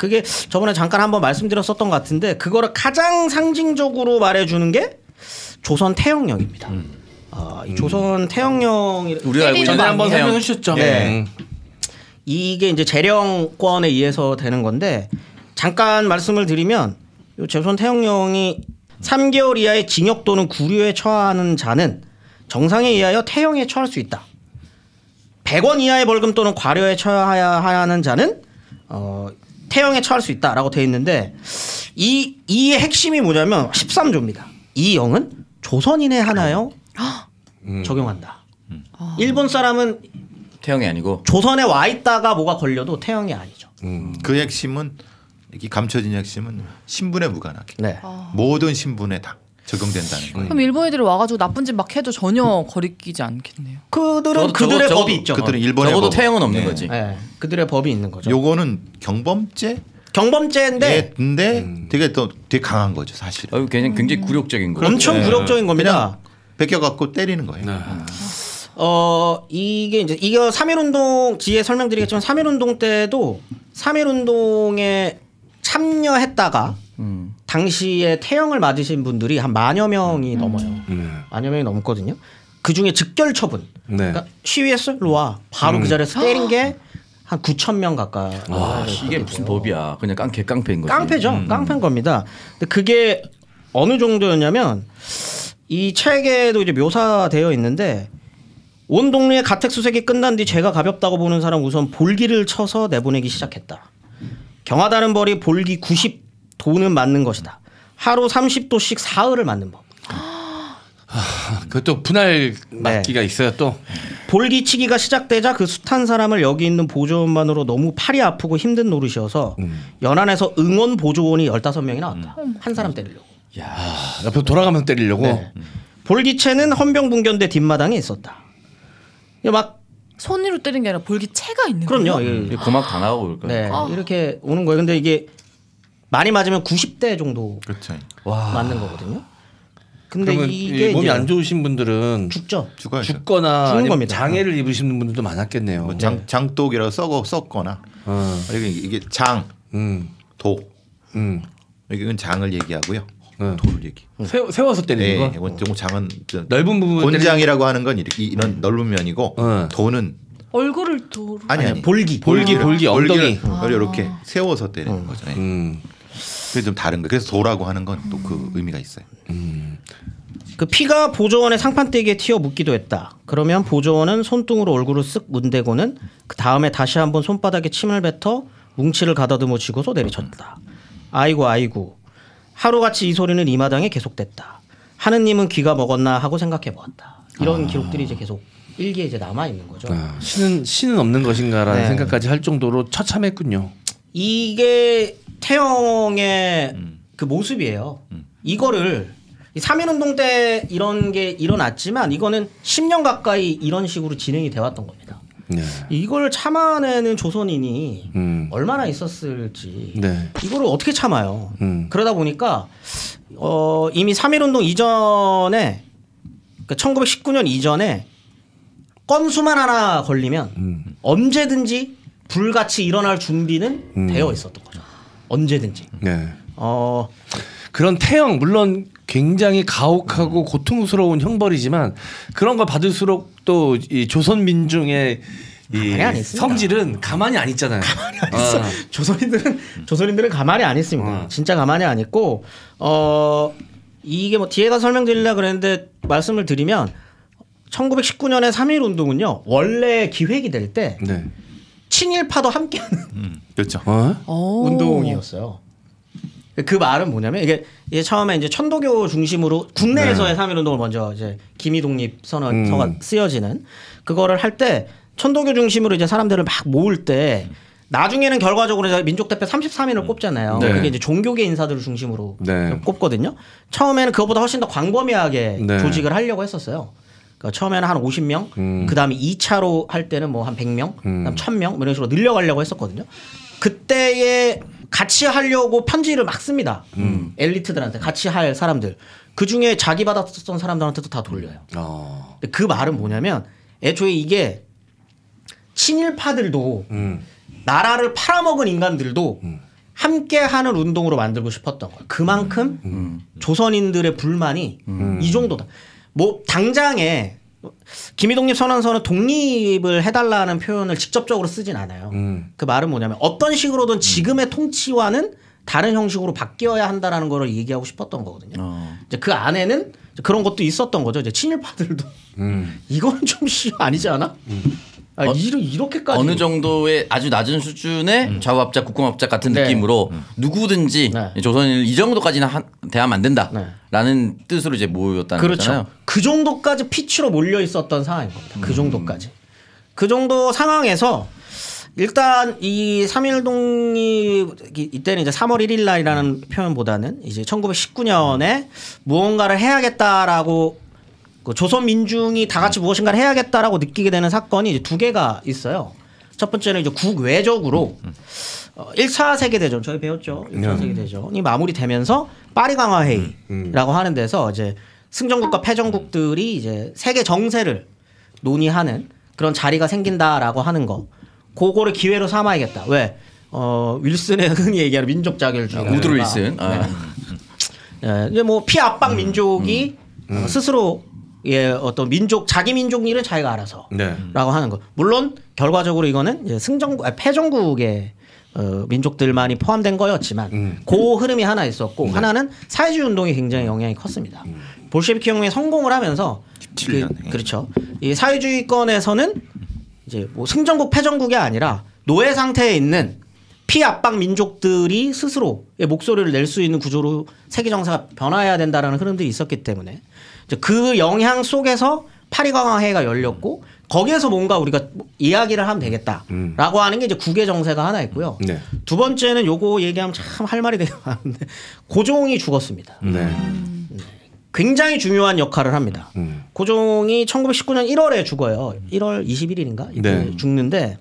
그게 저번에 잠깐 한번 말씀드렸었던 것 같은데 그거를 가장 상징적으로 말해주는 게 조선 태영령입니다. 음. 아, 이 조선 태영령이 우리가 알고 있는 전에 한번 설명해 주셨죠. 네. 이게 이제 재령권에 의해서 되는 건데 잠깐 말씀을 드리면 이 조선 태영령이 삼 개월 이하의 징역 또는 구류에 처하는 자는 정상에 의하여 태형에 처할 수 있다. 백 원 이하의 벌금 또는 과료에 처해야 하는 자는 어, 태형에 처할 수 있다라고 되어 있는데 이, 이 핵심이 뭐냐면 십삼 조입니다. 이 영은 조선인에 하나여 음. 적용한다. 음. 일본 사람은 태형이 아니고 조선에 와 있다가 뭐가 걸려도 태형이 아니죠. 음. 그 핵심은 이게 감춰진 핵심은 신분에 무관하게 네. 아. 모든 신분에 다 적용된다는 거예요. 그럼 일본 애들이 와가지고 나쁜 짓 막 해도 전혀 거리끼지 않겠네요. 그들은 저도- 그들의 저도- 법이 있죠. 그들은 일본의 적어도 법. 태형은 없는 네. 거지. 네. 그들의 법이 있는 거죠. 요거는 경범죄 경범죄인데 근데 음. 되게 또 되게 강한 거죠, 사실. 어, 굉장히 굉장히 굴욕적인 거. 엄청 네. 굴욕적인 겁니다. 베껴 갖고 때리는 거예요. 네. 어 이게 이제 이거 삼일운동 뒤에 설명드리겠지만 삼일운동 때도 삼일운동에 참여했다가 음. 당시에 태형을 맞으신 분들이 한 만여 명이 넘어요. 네. 만여 명이 넘거든요. 그 중에 즉결 처분. 네. 그러니까 시위했어? 일로 와. 바로 음. 그 자리에서 때린 게 한 구천 명 가까이. 와, 이게 무슨 법이야? 그냥 깡 개깡패인 거지. 깡패죠. 음. 깡패인 겁니다. 근데 그게 어느 정도였냐면 이 책에도 이제 묘사되어 있는데 온 동네의 가택 수색이 끝난 뒤 죄가 가볍다고 보는 사람 우선 볼기를 쳐서 내보내기 시작했다. 경하다는 벌이 볼기 구십 도는 맞는 것이다. 하루 삼십 도씩 사흘을 맞는 법. 그것도 분할 맞기가 있어요 또. 볼기치기가 시작되자 그 숱한 사람을 여기 있는 보조원만으로 너무 팔이 아프고 힘든 노릇이어서 음. 연안에서 응원 보조원이 열다섯 명이 나왔다. 한 사람 때리려고. 야, 옆에서 돌아가면서 때리려고. 네. 볼기체는 헌병분견대 뒷마당에 있었다. 이게 막 손으로 때린 게 아니라 볼기체가 있는 그럼요. 거예요? 이게 고막 당하고 올 거야. 네, 아. 이렇게 오는 거예요. 근데 이게 많이 맞으면 구십 대 정도 그렇죠. 맞는 거거든요. 근데 그러면 이게 이 몸이 이제 안 좋으신 분들은 죽죠. 죽어야죠. 죽거나 죽는 아니면 겁니다. 장애를 입으시는 분들도 많았겠네요. 뭐 장, 장독이라고 썩어 썩거나 어. 이게, 이게 장, 음. 도 음. 이건 장을 얘기하고요. 네. 도를 얘기. 세워, 세워서 때리는 네, 거. 이건 좀 장은 저 넓은 부분 곤장이라고 하는 건 이렇게 이런 넓은 면이고 어. 도는 얼굴을 도로 아니 아니 볼기. 볼기 볼기 엉덩이. 볼기를 이렇게 세워서 때리는 거죠. 네. 음. 그게 좀 다른 거. 그래서 도라고 하는 건 또 그 의미가 있어요. 그 피가 보조원의 상판대기에 튀어 묻기도 했다. 그러면 보조원은 손등으로 얼굴을 쓱 문대고는 그 다음에 다시 한번 손바닥에 침을 뱉어 뭉치를 가다듬어 쥐고서 내리쳤다. 아이고 아이고. 하루같이 이 소리는 이 마당에 계속됐다. 하느님은 귀가 먹었나 하고 생각해 보았다. 이런 기록들이 이제 계속 일기에 이제 남아 있는 거죠. 아, 신은 신은 없는 것인가라는 네. 생각까지 할 정도로 처참했군요. 이게 태영의 그 모습이에요. 이거를 삼일운동 때 이런 게 일어났지만 이거는 십 년 가까이 이런 식으로 진행이 돼 왔던 겁니다. 네. 이걸 참아내는 조선인이 음. 얼마나 있었을지 네. 이거를 어떻게 참아요. 음. 그러다 보니까 어, 이미 삼일운동 이전에 그러니까 천구백십구 년 이전에 건수만 하나 걸리면 음. 언제든지 불같이 일어날 준비는 음. 되어 있었던 거죠. 언제든지. 네. 어, 그런 태형 물론 굉장히 가혹하고 고통스러운 형벌이지만 그런 걸 받을수록 또 이 조선 민중의 이 가만히 안 있습니다. 성질은 가만히 안 있잖아요. 가만히 안 있어. 조선인들은 조선인들은 가만히 안 있습니다. 어. 진짜 가만히 안 있고 어 이게 뭐 뒤에 가서 설명드리려 그랬는데 말씀을 드리면 천구백십구 년에 삼일운동은요 원래 기획이 될 때 네. 친일파도 함께하는 음, 그렇죠. 어? 오. 운동이었어요. 그 말은 뭐냐면 이게, 이게 처음에 이제 천도교 중심으로 국내에서의 네. 삼일운동을 먼저 이제 기미독립 선언서가 음. 쓰여지는 그거를 할 때 천도교 중심으로 이제 사람들을 막 모을 때 나중에는 결과적으로 이제 민족 대표 삼십삼 인을 꼽잖아요. 네. 그게 이제 종교계 인사들을 중심으로 네. 꼽거든요. 처음에는 그것보다 훨씬 더 광범위하게 네. 조직을 하려고 했었어요. 그러니까 처음에는 한 오십 명, 음. 그 다음에 이 차로 할 때는 뭐 한 백 명, 음. 그다음 천 명 뭐 이런 식으로 늘려가려고 했었거든요. 그때에 같이 하려고 편지를 막 씁니다. 음. 엘리트들한테 같이 할 사람들. 그 중에 자기 받았었던 사람들한테도 다 돌려요. 어. 근데 그 말은 뭐냐면 애초에 이게 친일파들도 음. 나라를 팔아먹은 인간들도 함께하는 운동으로 만들고 싶었던 거예요. 그만큼 음. 조선인들의 불만이 음. 이 정도다. 뭐 당장에 김희독립 선언서는 독립을 해달라는 표현을 직접적으로 쓰진 않아요. 음. 그 말은 뭐냐면 어떤 식으로든 지금의 통치와는 다른 형식으로 바뀌어야 한다라는 걸 얘기하고 싶었던 거거든요. 어. 이제 그 안에는 그런 것도 있었던 거죠. 이제 친일파들도 음. 이거는 좀 씨 아니지 않아? 아, 어, 이러, 이렇게까지 어느 정도의 아주 낮은 수준의 음. 좌우압작, 국공압작 같은 네. 느낌으로 누구든지 네. 조선인을 이 정도까지는 한, 대하면 안 네. 된다라는 뜻으로 이제 모였다는 그렇죠. 거잖아요. 그 정도까지 피치로 몰려 있었던 상황인 겁니다. 그 정도까지. 그 정도 상황에서 일단 이 삼일동이 이때는 이제 삼월 일일 날이라는 표현보다는 이제 천구백십구 년에 무언가를 해야겠다라고 그 조선 민중이 다 같이 무엇인가를 해야겠다라고 느끼게 되는 사건이 이제 두 개가 있어요. 첫 번째는 이제 국외적으로 어, 일 차 세계대전 저희 배웠죠. 일 차 세계대전이 마무리되면서 파리 강화 회의라고 하는 데서 이제 승전국과 패전국들이 이제 세계 정세를 논의하는 그런 자리가 생긴다라고 하는 거. 그거를 기회로 삼아야겠다. 왜? 어, 윌슨의 흔히 얘기하는 민족 자결주의. 아, 우드로 윌슨. 아. 네. 이제 뭐 피압박 민족이 어, 스스로 예, 어떤 민족 자기 민족 일은 자기가 알아서 네. 라고 하는 거. 물론 결과적으로 이거는 이제 승전국 아니, 패전국의 어, 민족들만이 포함된 거였지만 음. 그 흐름이 하나 있었고 하나는 사회주의 운동이 굉장히 영향이 컸습니다. 볼셰비키 혁명에 성공을 하면서 십칠 년에. 그, 그렇죠. 이 사회주의권에서는 이제 뭐 승전국 패전국이 아니라 노예 상태에 있는 피압박 민족들이 스스로의 목소리를 낼 수 있는 구조로 세계 정세가 변화해야 된다라는 흐름들이 있었기 때문에 이제 그 영향 속에서 파리 강화 회의가 열렸고 거기에서 뭔가 우리가 이야기를 하면 되겠다라고 음. 하는 게 이제 국외 정세가 하나 있고요. 네. 두 번째는 요거 얘기하면 참 할 말이 되게 많은데 고종이 죽었습니다. 네. 굉장히 중요한 역할을 합니다. 음. 고종이 천구백십구 년 일월에 죽어요. 일월 이십일일인가 이때 네. 죽는데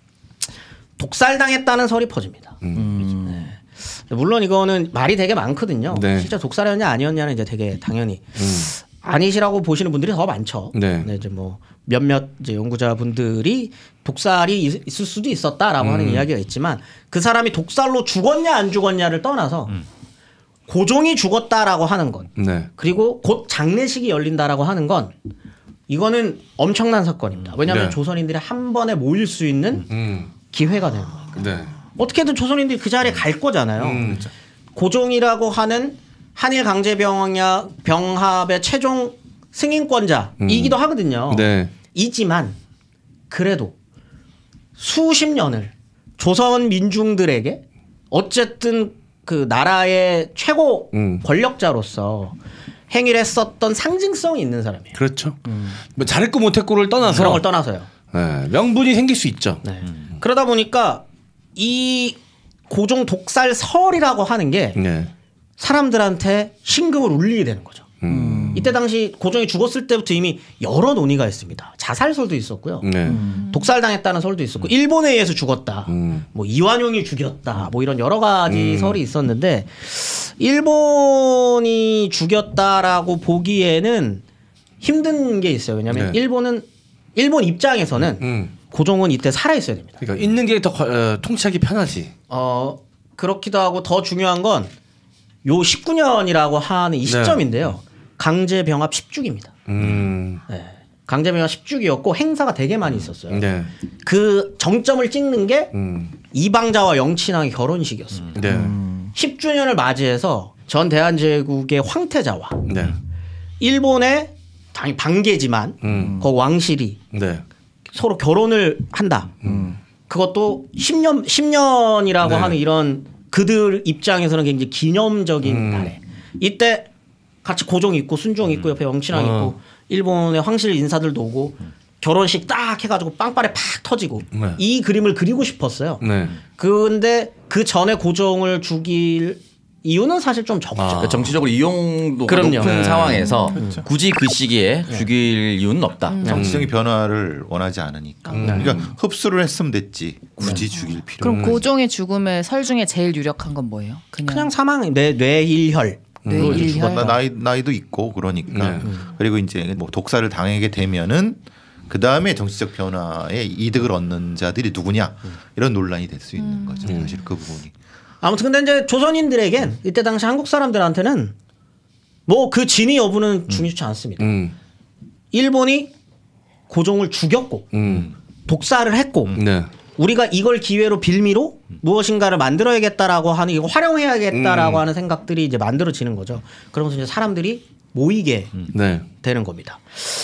독살당했다는 설이 퍼집니다. 음. 네. 물론 이거는 말이 되게 많거든요. 네. 실제 독살이었냐 아니었냐는 이제 되게 당연히 음. 아니시라고 보시는 분들이 더 많죠. 네. 네, 이제 뭐 몇몇 이제 연구자분들이 독살이 있- 있을 수도 있었다라고 하는 음. 이야기가 있지만 그 사람이 독살로 죽었냐 안 죽었냐를 떠나서 고종이 죽었다라고 하는 것 네. 그리고 곧 장례식이 열린다라고 하는 건 이거는 엄청난 사건입니다. 왜냐하면 네. 조선인들이 한 번에 모일 수 있는 음. 기회가 되는 거예요. 네. 어떻게든 조선인들이 그 자리에 갈 거잖아요. 음. 고종이라고 하는 한일 강제 병합 병합의 최종 승인권자이기도 하거든요. 네. 이지만 그래도 수십 년을 조선 민중들에게 어쨌든 그 나라의 최고 음. 권력자로서 행위를 했었던 상징성이 있는 사람이에요. 그렇죠. 뭐 잘했고 못했고를 떠나서 그런 걸 떠나서요. 네. 명분이 생길 수 있죠. 네. 그러다 보니까 이 고종 독살설이라고 하는 게 네. 사람들한테 심금을 울리게 되는 거죠. 음. 이때 당시 고종이 죽었을 때부터 이미 여러 논의가 있습니다. 자살설도 있었고요. 네. 독살당했다는 설도 있었고 일본에 의해서 죽었다. 음. 뭐 이완용이 죽였다. 뭐 이런 여러 가지 설이 있었는데 일본이 죽였다라고 보기에는 힘든 게 있어요. 왜냐하면 네. 일본은 일본 입장에서는 음. 고종은 이때 살아 있어야 됩니다. 그러니까 있는 게 더 어, 통치하기 편하지. 어 그렇기도 하고 더 중요한 건 요 십구 년이라고 하는 이 시점인데요. 강제 병합 십 주기입니다. 음. 네. 강제 병합 십 주기였고 행사가 되게 많이 있었어요. 네. 그 정점을 찍는 게 음. 이방자와 영친왕의 결혼식이었습니다. 네. 십 주년을 맞이해서 전 대한제국의 황태자와 네. 일본의 당연히 반계지만 음. 그 왕실이 네. 서로 결혼을 한다. 그것도 십 년 십 년이라고 네. 하는 이런 그들 입장에서는 굉장히 기념적인 음. 날에 이때 같이 고종 있고 순종 있고 옆에 영친왕 어. 있고 일본의 황실 인사들도 오고 결혼식 딱 해가지고 빵빠레 팍 터지고 네. 이 그림을 그리고 싶었어요. 네. 근데 그 전에 고종을 죽일 이유는 사실 좀 적죠. 그러니까 정치적으로 이용도가 그럼요. 높은 네. 상황에서 굳이 그 시기에 죽일 이유는 없다. 정치적인 변화를 원하지 않으니까. 그러니까 흡수를 했으면 됐지. 굳이 죽일 필요. 그럼 고종의 죽음의 설 중에 제일 유력한 건 뭐예요? 그냥, 그냥 사망 뇌 뇌일혈. 뇌일혈. 죽었나 나이 나이도 있고 그러니까. 네. 그리고 이제 뭐 독사를 당하게 되면은 그 다음에 정치적 변화에 이득을 얻는 자들이 누구냐 이런 논란이 될 수 있는 거죠. 사실 그 부분이. 아무튼 근데 이제 조선인들에겐 이때 당시 한국 사람들한테는 뭐 그 진위 여부는 중요치 않습니다. 음. 일본이 고종을 죽였고 음. 독사를 했고 네. 우리가 이걸 기회로 빌미로 무엇인가를 만들어야겠다라고 하는 이거 활용해야겠다라고 음. 하는 생각들이 이제 만들어지는 거죠. 그러면서 이제 사람들이 모이게 네. 되는 겁니다.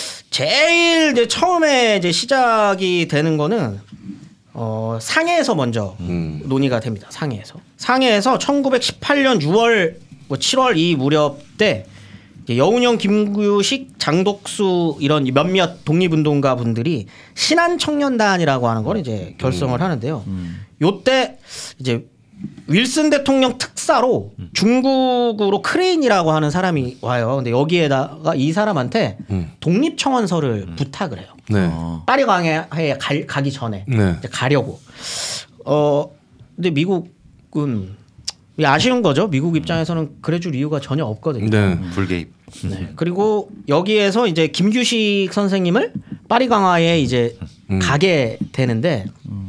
제일 이제 처음에 이제 시작이 되는 거는 어, 상해에서 먼저 음. 논의가 됩니다. 상해에서. 상해에서 천구백십팔 년 유월 뭐 칠월 이 무렵 때 여운형, 김규식, 장독수 이런 몇몇 독립운동가 분들이 신한청년단이라고 하는 걸 이제 결성을 음. 하는데요. 음. 요때 이제 윌슨 대통령 특사로 음. 중국으로 크레인이라고 하는 사람이 와요. 근데 여기에다가 이 사람한테 음. 독립청원서를 음. 부탁을 해요. 네. 어. 파리 광해에 갈- 가기 전에 네. 이제 가려고. 어 근데 미국은 아쉬운 거죠. 미국 입장에서는 그래줄 이유가 전혀 없거든요. 네. 불개입. 네. 그리고 여기에서 이제 김규식 선생님을 파리 강화에 이제 음. 가게 되는데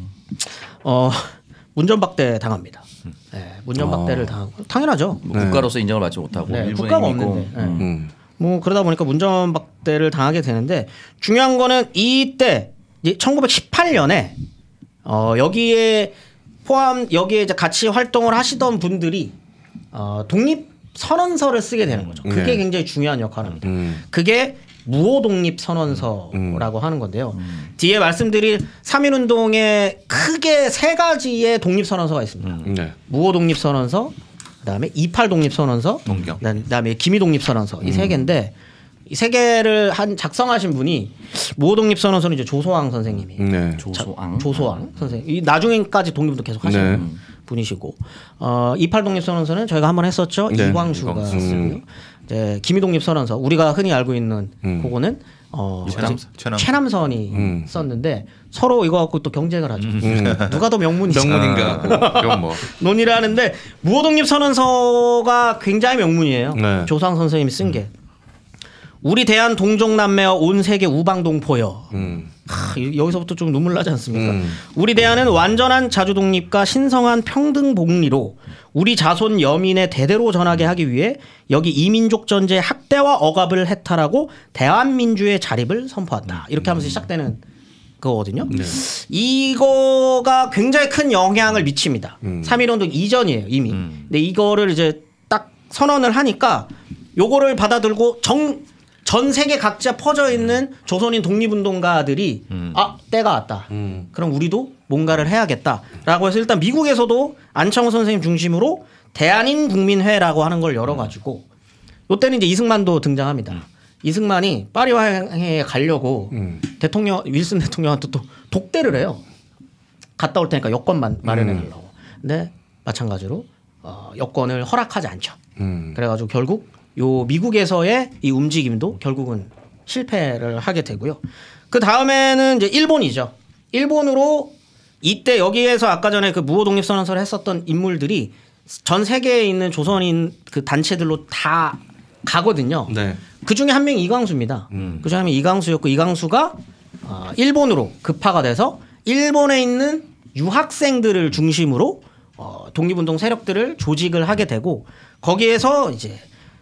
어 문전박대 당합니다. 네, 문전박대를 어. 당하고 당연하죠. 뭐 네. 국가로서 인정을 받지 못하고 네, 일본의 국가가 힘이고. 없는데. 네. 음. 뭐 그러다 보니까 문전박대를 당하게 되는데 중요한 거는 이때 이제 천구백십팔 년에 어 여기에 포함 여기에 이제 같이 활동을 하시던 분들이 어 독립 선언서를 쓰게 되는 거죠. 그게 네. 굉장히 중요한 역할을 합니다. 음. 그게 무호 독립 선언서라고 음. 하는 건데요. 뒤에 말씀드릴 삼일 운동에 크게 세 가지의 독립 선언서가 있습니다. 음. 네. 무호 독립 선언서, 그다음에 이팔 독립 선언서, 동경. 그다음에 기미 독립 선언서 이 세 개인데 이 세 개를 한 작성하신 분이 무호 독립 선언서는 이제 조소왕 선생님이 네. 조소왕. 조소왕 선생님. 이 나중에까지 독립도 계속 하시는 네. 분이시고 어, 이팔 독립 선언서는 저희가 한번 했었죠. 네. 이광수가 이광수. 쓰고요. 이제 기미 독립 선언서 우리가 흔히 알고 있는 음. 그거는 어, 최남- 이제 최남- 최남선이 음. 썼는데 서로 이거 갖고 또 경쟁을 하죠. 누가 더 명문이지? 명문인가? 그건 뭐 논의를 하는데 무호 독립 선언서가 굉장히 명문이에요. 네. 조상 선생님이 쓴 게. 우리 대한 동족남매와 온 세계 우방동포여. 음. 하, 여기서부터 좀 눈물 나지 않습니까? 음. 우리 대한은 완전한 자주독립과 신성한 평등복리로 우리 자손 여민의 대대로 전하게 하기 위해 여기 이민족 전제의 학대와 억압을 해탈하고 대한민주의 자립을 선포한다. 이렇게 하면서 시작되는 거거든요. 네. 이거가 굉장히 큰 영향을 미칩니다. 음. 삼일운동 이전이에요 이미. 음. 근데 이거를 이제 딱 선언을 하니까 요거를 받아들고 정 전 세계 각자 퍼져 있는 조선인 독립운동가들이 음. 아 때가 왔다. 음. 그럼 우리도 뭔가를 해야겠다라고 해서 일단 미국에서도 안창호 선생님 중심으로 대한인 국민회라고 하는 걸 열어가지고 요때는 이제 이승만도 등장합니다. 이승만이 파리 화해에 가려고 음. 대통령 윌슨 대통령한테 또 독대를 해요. 갔다 올 테니까 여권만 마련해 달라고. 근데 마찬가지로 어, 여권을 허락하지 않죠. 음. 그래가지고 결국 요 미국에서의 이 움직임도 결국은 실패를 하게 되고요. 그 다음에는 이제 일본이죠. 일본으로 이때 여기에서 아까 전에 그 무호 독립 선언서를 했었던 인물들이 전 세계에 있는 조선인 그 단체들로 다 가거든요. 네. 그 중에 한 명이 이광수입니다. 음. 그 중에 한 명이 이광수였고 이광수가 어, 일본으로 급파가 돼서 일본에 있는 유학생들을 중심으로 어, 독립운동 세력들을 조직을 하게 되고 거기에서 이제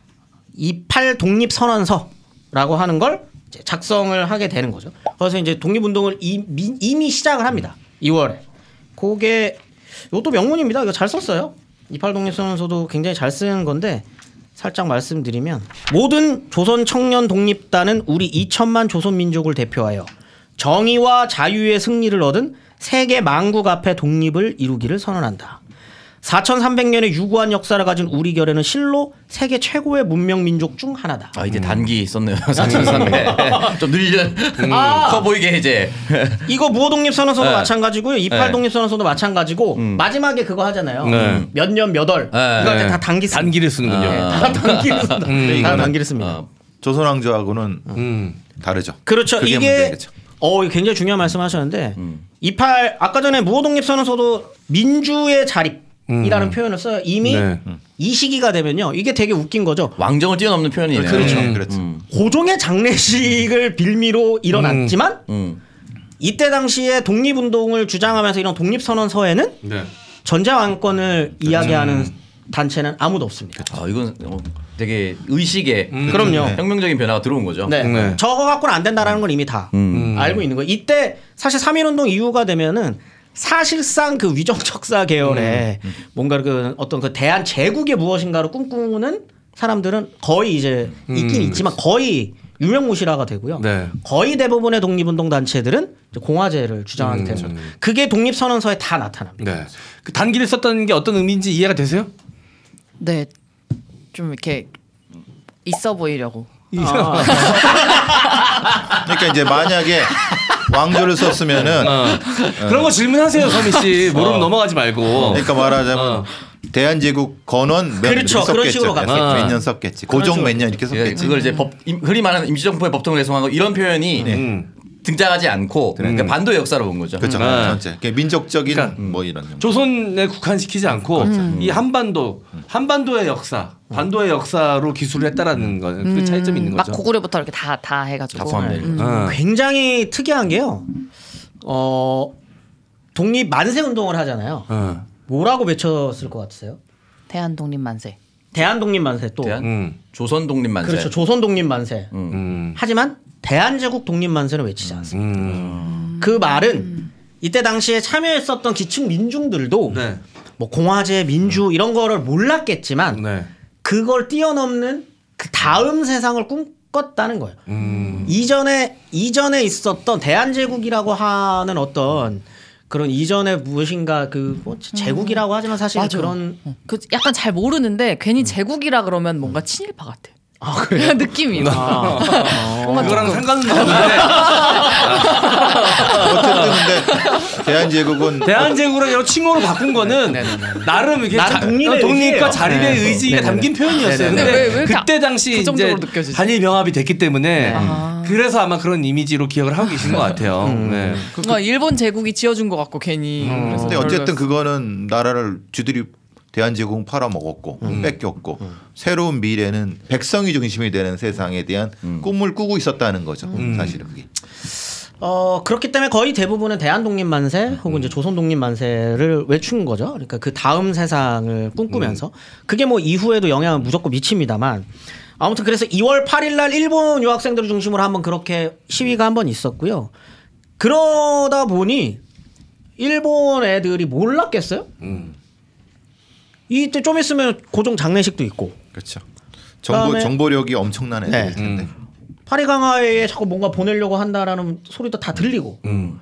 이팔 독립선언서라고 하는 걸 이제 작성을 하게 되는 거죠. 그래서 이제 독립운동을 이미, 이미 시작을 합니다. 이월에. 그게 이것도 명문입니다. 이거 잘 썼어요. 이팔 독립선언서도 굉장히 잘 쓰는 건데 살짝 말씀드리면 모든 조선 청년 독립단은 우리 이천만 조선 민족을 대표하여 정의와 자유의 승리를 얻은 세계 만국 앞에 독립을 이루기를 선언한다. 사천삼백 년의 유구한 역사를 가진 우리 결에는 실로 세계 최고의 문명 민족 중 하나다. 아 이제 단기 썼네요. 사천삼백. 좀 늘려 아. 커 보이게 이제. 이거 무호 독립 선언서도 네. 마찬가지고요. 이팔 네. 독립 선언서도 마찬가지고 음. 마지막에 그거 하잖아요. 네. 몇 년 몇 월. 네. 이거 네. 다 단기 씁니다. 단기를 쓰는군요. 아. 다 단기를 씁니다. 다 이거는, 단기를 씁니다. 어, 조선왕조하고는 음. 다르죠. 그렇죠. 그게 이게 문제겠죠. 어 이거 굉장히 중요한 말씀하셨는데 음. 이팔 아까 전에 무호 독립 선언서도 민주의 자립이라는 표현을 써요. 이미 네. 이 시기가 되면요. 이게 되게 웃긴 거죠. 왕정을 뛰어넘는 표현이네요. 그렇죠. 음. 그렇죠. 음. 고종의 장례식을 빌미로 일어났지만 음. 이때 당시에 독립운동을 주장하면서 이런 독립선언서에는 네. 전제왕권을 이야기하는 단체는 아무도 없습니다. 아, 이건 되게 의식의 음. 그럼요. 혁명적인 변화가 들어온 거죠. 네. 네. 저거 갖고는 안 된다라는 걸 이미 다 음. 알고 있는 거예요. 이때 사실 삼일운동 이후가 되면은 사실상 그 위정척사 계열의 음. 뭔가 그 어떤 그 대한 제국의 무엇인가를 꿈꾸는 사람들은 거의 이제 음. 있긴 있지만 거의 유명무실화가 되고요. 네. 거의 대부분의 독립운동 단체들은 이제 공화제를 주장하게 되죠. 음. 그게 독립선언서에 다 나타납니다. 네. 그 단기를 썼다는 게 어떤 의미인지 이해가 되세요? 네, 좀 이렇게 있어 보이려고. 아. 그러니까 이제 만약에 왕조를 썼으면은 어. 그런 거 질문하세요, 서미 씨. 모르면 어. 넘어가지 말고. 그러니까 말하자면 어. 대한제국 건원 몇 그렇죠. 년 그런 썼겠죠. 식으로 몇 갔죠. 몇 년 썼겠지. 고종 몇 년 이렇게 예, 썼겠지. 그걸 이제 법 임- 흔히 말하는 임시정부의 법통을 해석한 거 이런 표현이 음. 등장하지 않고 그러니까 반도의 역사로 본 거죠. 그렇죠. 네. 전체. 그러니까 민족적인 그러니까 뭐 이런. 조선에 국한시키지 않고 이 한반도, 한반도의 역사, 반도의 역사로 기술을 했다라는 거는 그 차이점이 있는 막 거죠. 고구려부터 이렇게 다 다 해가지고. 다 포함되는 음. 거죠. 어. 굉장히 특이한 게요. 어, 독립 만세 운동을 하잖아요. 어. 뭐라고 외쳤을 것 같으세요? 대한 독립 만세. 대한 독립 만세 또. 대한 음. 조선 독립 만세. 그렇죠. 조선 독립 만세. 음. 하지만 대한제국 독립 만세는 외치지 않습니다. 음. 그 말은 이때 당시에 참여했었던 기층 민중들도 네. 뭐 공화제, 민주 이런 거를 몰랐겠지만 네. 그걸 뛰어넘는 그 다음 세상을 꿈꿨다는 거예요. 음. 이전에 이전에 있었던 대한제국이라고 하는 어떤 그런 이전에 무엇인가 그 뭐 제국이라고 하지만 사실 맞아. 그런 어, 그 약간 잘 모르는데 괜히 제국이라 그러면 뭔가 친일파 같아. 아 그래요? 느낌이. 아, 뭔가 그거랑 조금- 상관은 없는데 어쨌든 근데 대한제국은 대한제국이랑 여러 칭호로 바꾼 거는 나름 이게 나름 자- 독립의 독립과 의지예요. 자립의 네. 의지가 네네네. 담긴 표현이었어요. 네네네. 근데 왜- 왜 이렇게 그때 당시 이제 부정적으로 느껴지지? 한일 병합이 됐기 때문에 아. 그래서 아마 그런 이미지로 기억을 하고 계신 것 같아요. 네. 뭔가 일본 제국이 지어준 것 같고 괜히. 그래서 근데 어쨌든 별로였어. 그거는 나라를 쥐들이 대한제국은 팔아먹었고 뺏겼고 새로운 미래는 백성이 중심이 되는 세상에 대한 꿈을 꾸고 있었다는 거죠. 사실은 그게. 어 그렇기 때문에 거의 대부분은 대한 독립 만세 혹은 이제 조선 독립 만세를 외춘 거죠. 그러니까 그 다음 세상을 꿈꾸면서 그게 뭐 이후에도 영향을 무조건 미칩니다만 아무튼 그래서 이월 팔일 날 일본 유학생들을 중심으로 한번 그렇게 시위가 한번 있었고요. 그러다 보니 일본 애들이 몰랐겠어요? 음. 이때 좀 있으면 고종 장례식도 있고 그렇죠. 정보 그다음에- 정보력이 엄청난 애들일 네. 텐데. 파리강화에 자꾸 뭔가 보내려고 한다라는 소리도 다 들리고 음.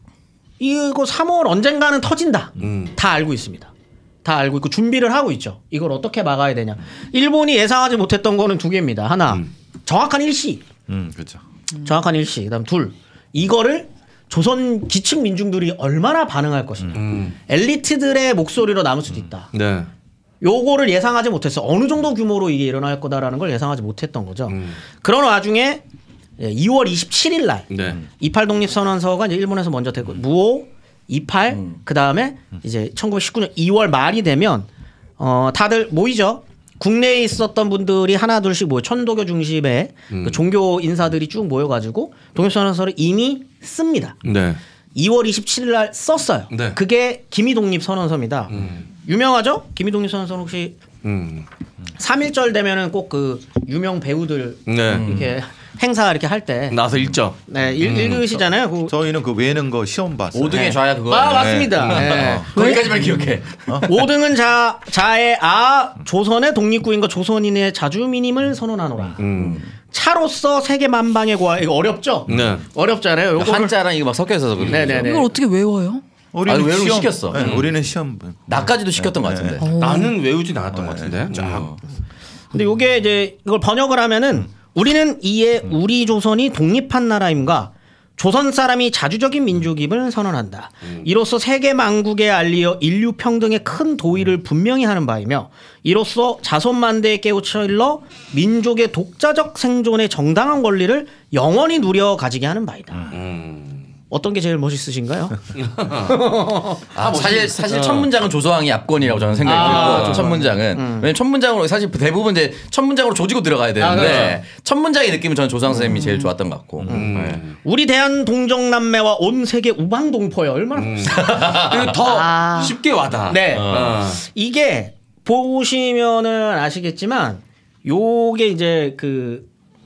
이거 삼월 언젠가는 터진다. 음. 다 알고 있습니다. 다 알고 있고 준비를 하고 있죠. 이걸 어떻게 막아야 되냐. 일본이 예상하지 못했던 거는 두 개입니다. 하나, 정확한 일시. 음, 그렇죠. 정확한 일시. 그다음 둘, 이거를 조선 기층 민중들이 얼마나 반응할 것이냐. 음. 엘리트들의 목소리로 남을 수도 있다. 네. 요거를 예상하지 못했어. 어느 정도 규모로 이게 일어날 거다라는 걸 예상하지 못했던 거죠. 음. 그런 와중에 이월 이십칠일 날 네. 이팔 독립선언서가 이제 일본에서 먼저 되고 무오, 이팔 그 다음에 이제 천구백십구 년 이월 말이 되면 어 다들 모이죠. 국내에 있었던 분들이 하나 둘씩 모여 천도교 중심의 그 종교 인사들이 쭉 모여가지고 독립선언서를 이미 씁니다. 네. 이월 이십칠일 날 썼어요. 네. 그게 기미독립선언서입니다. 유명하죠? 기미독립선언서는 혹시 음. 삼일절 되면은 꼭 그 유명 배우들 네. 이렇게 행사 이렇게 할 때 나서 읽죠. 네, 읽, 읽으시잖아요. 그, 저희는 그 외는 거 시험 봤어요. 오등의 좌야 그거. 아 맞습니다. 네. 거기까지만 기억해. 오등은 자 자의 아 조선의 독립구인과 조선인의 자주민임을 선언하노라. 음. 차로서 세계 만방의 고아 이거 어렵죠? 네. 어렵잖아요. 요거를 한자랑 이거 막 섞여 있어서 그런 거죠. 네네네. 이걸 어떻게 외워요? 우리는 아니, 외우고 시험 시켰어. 네, 음. 우리는 시험 나까지도 시켰던 것 같은데. 나는 외우진 않았던 것 같은데. 어. 근데 요게 이제 이걸 번역을 하면은 우리는 이에 우리 조선이 독립한 나라임과 조선 사람이 자주적인 민족임을 선언한다. 이로써 세계 만국에 알리어 인류 평등의 큰 도의를 분명히 하는 바이며 이로써 자손만대에 깨우쳐 일러 민족의 독자적 생존의 정당한 권리를 영원히 누려 가지게 하는 바이다. 음. 어떤 게 제일 멋있으신가요? 아, 사실 사실 첫 문장은 조서왕이 압권이라고 저는 생각이 들고 아, 첫 문장은 음. 왜냐면 첫 문장으로 사실 대부분 이제 첫 문장으로 조지고 들어가야 되는데 아, 첫 문장의 느낌은 저는 조서왕 선생님이 음. 제일 좋았던 것 같고 음. 네. 우리 대한 동정남매와 온 세계 우방동포여 얼마나 음. 그리고 더 아. 쉽게 와닿아. 네 어. 이게 보시면은 아시겠지만 요게 이제 그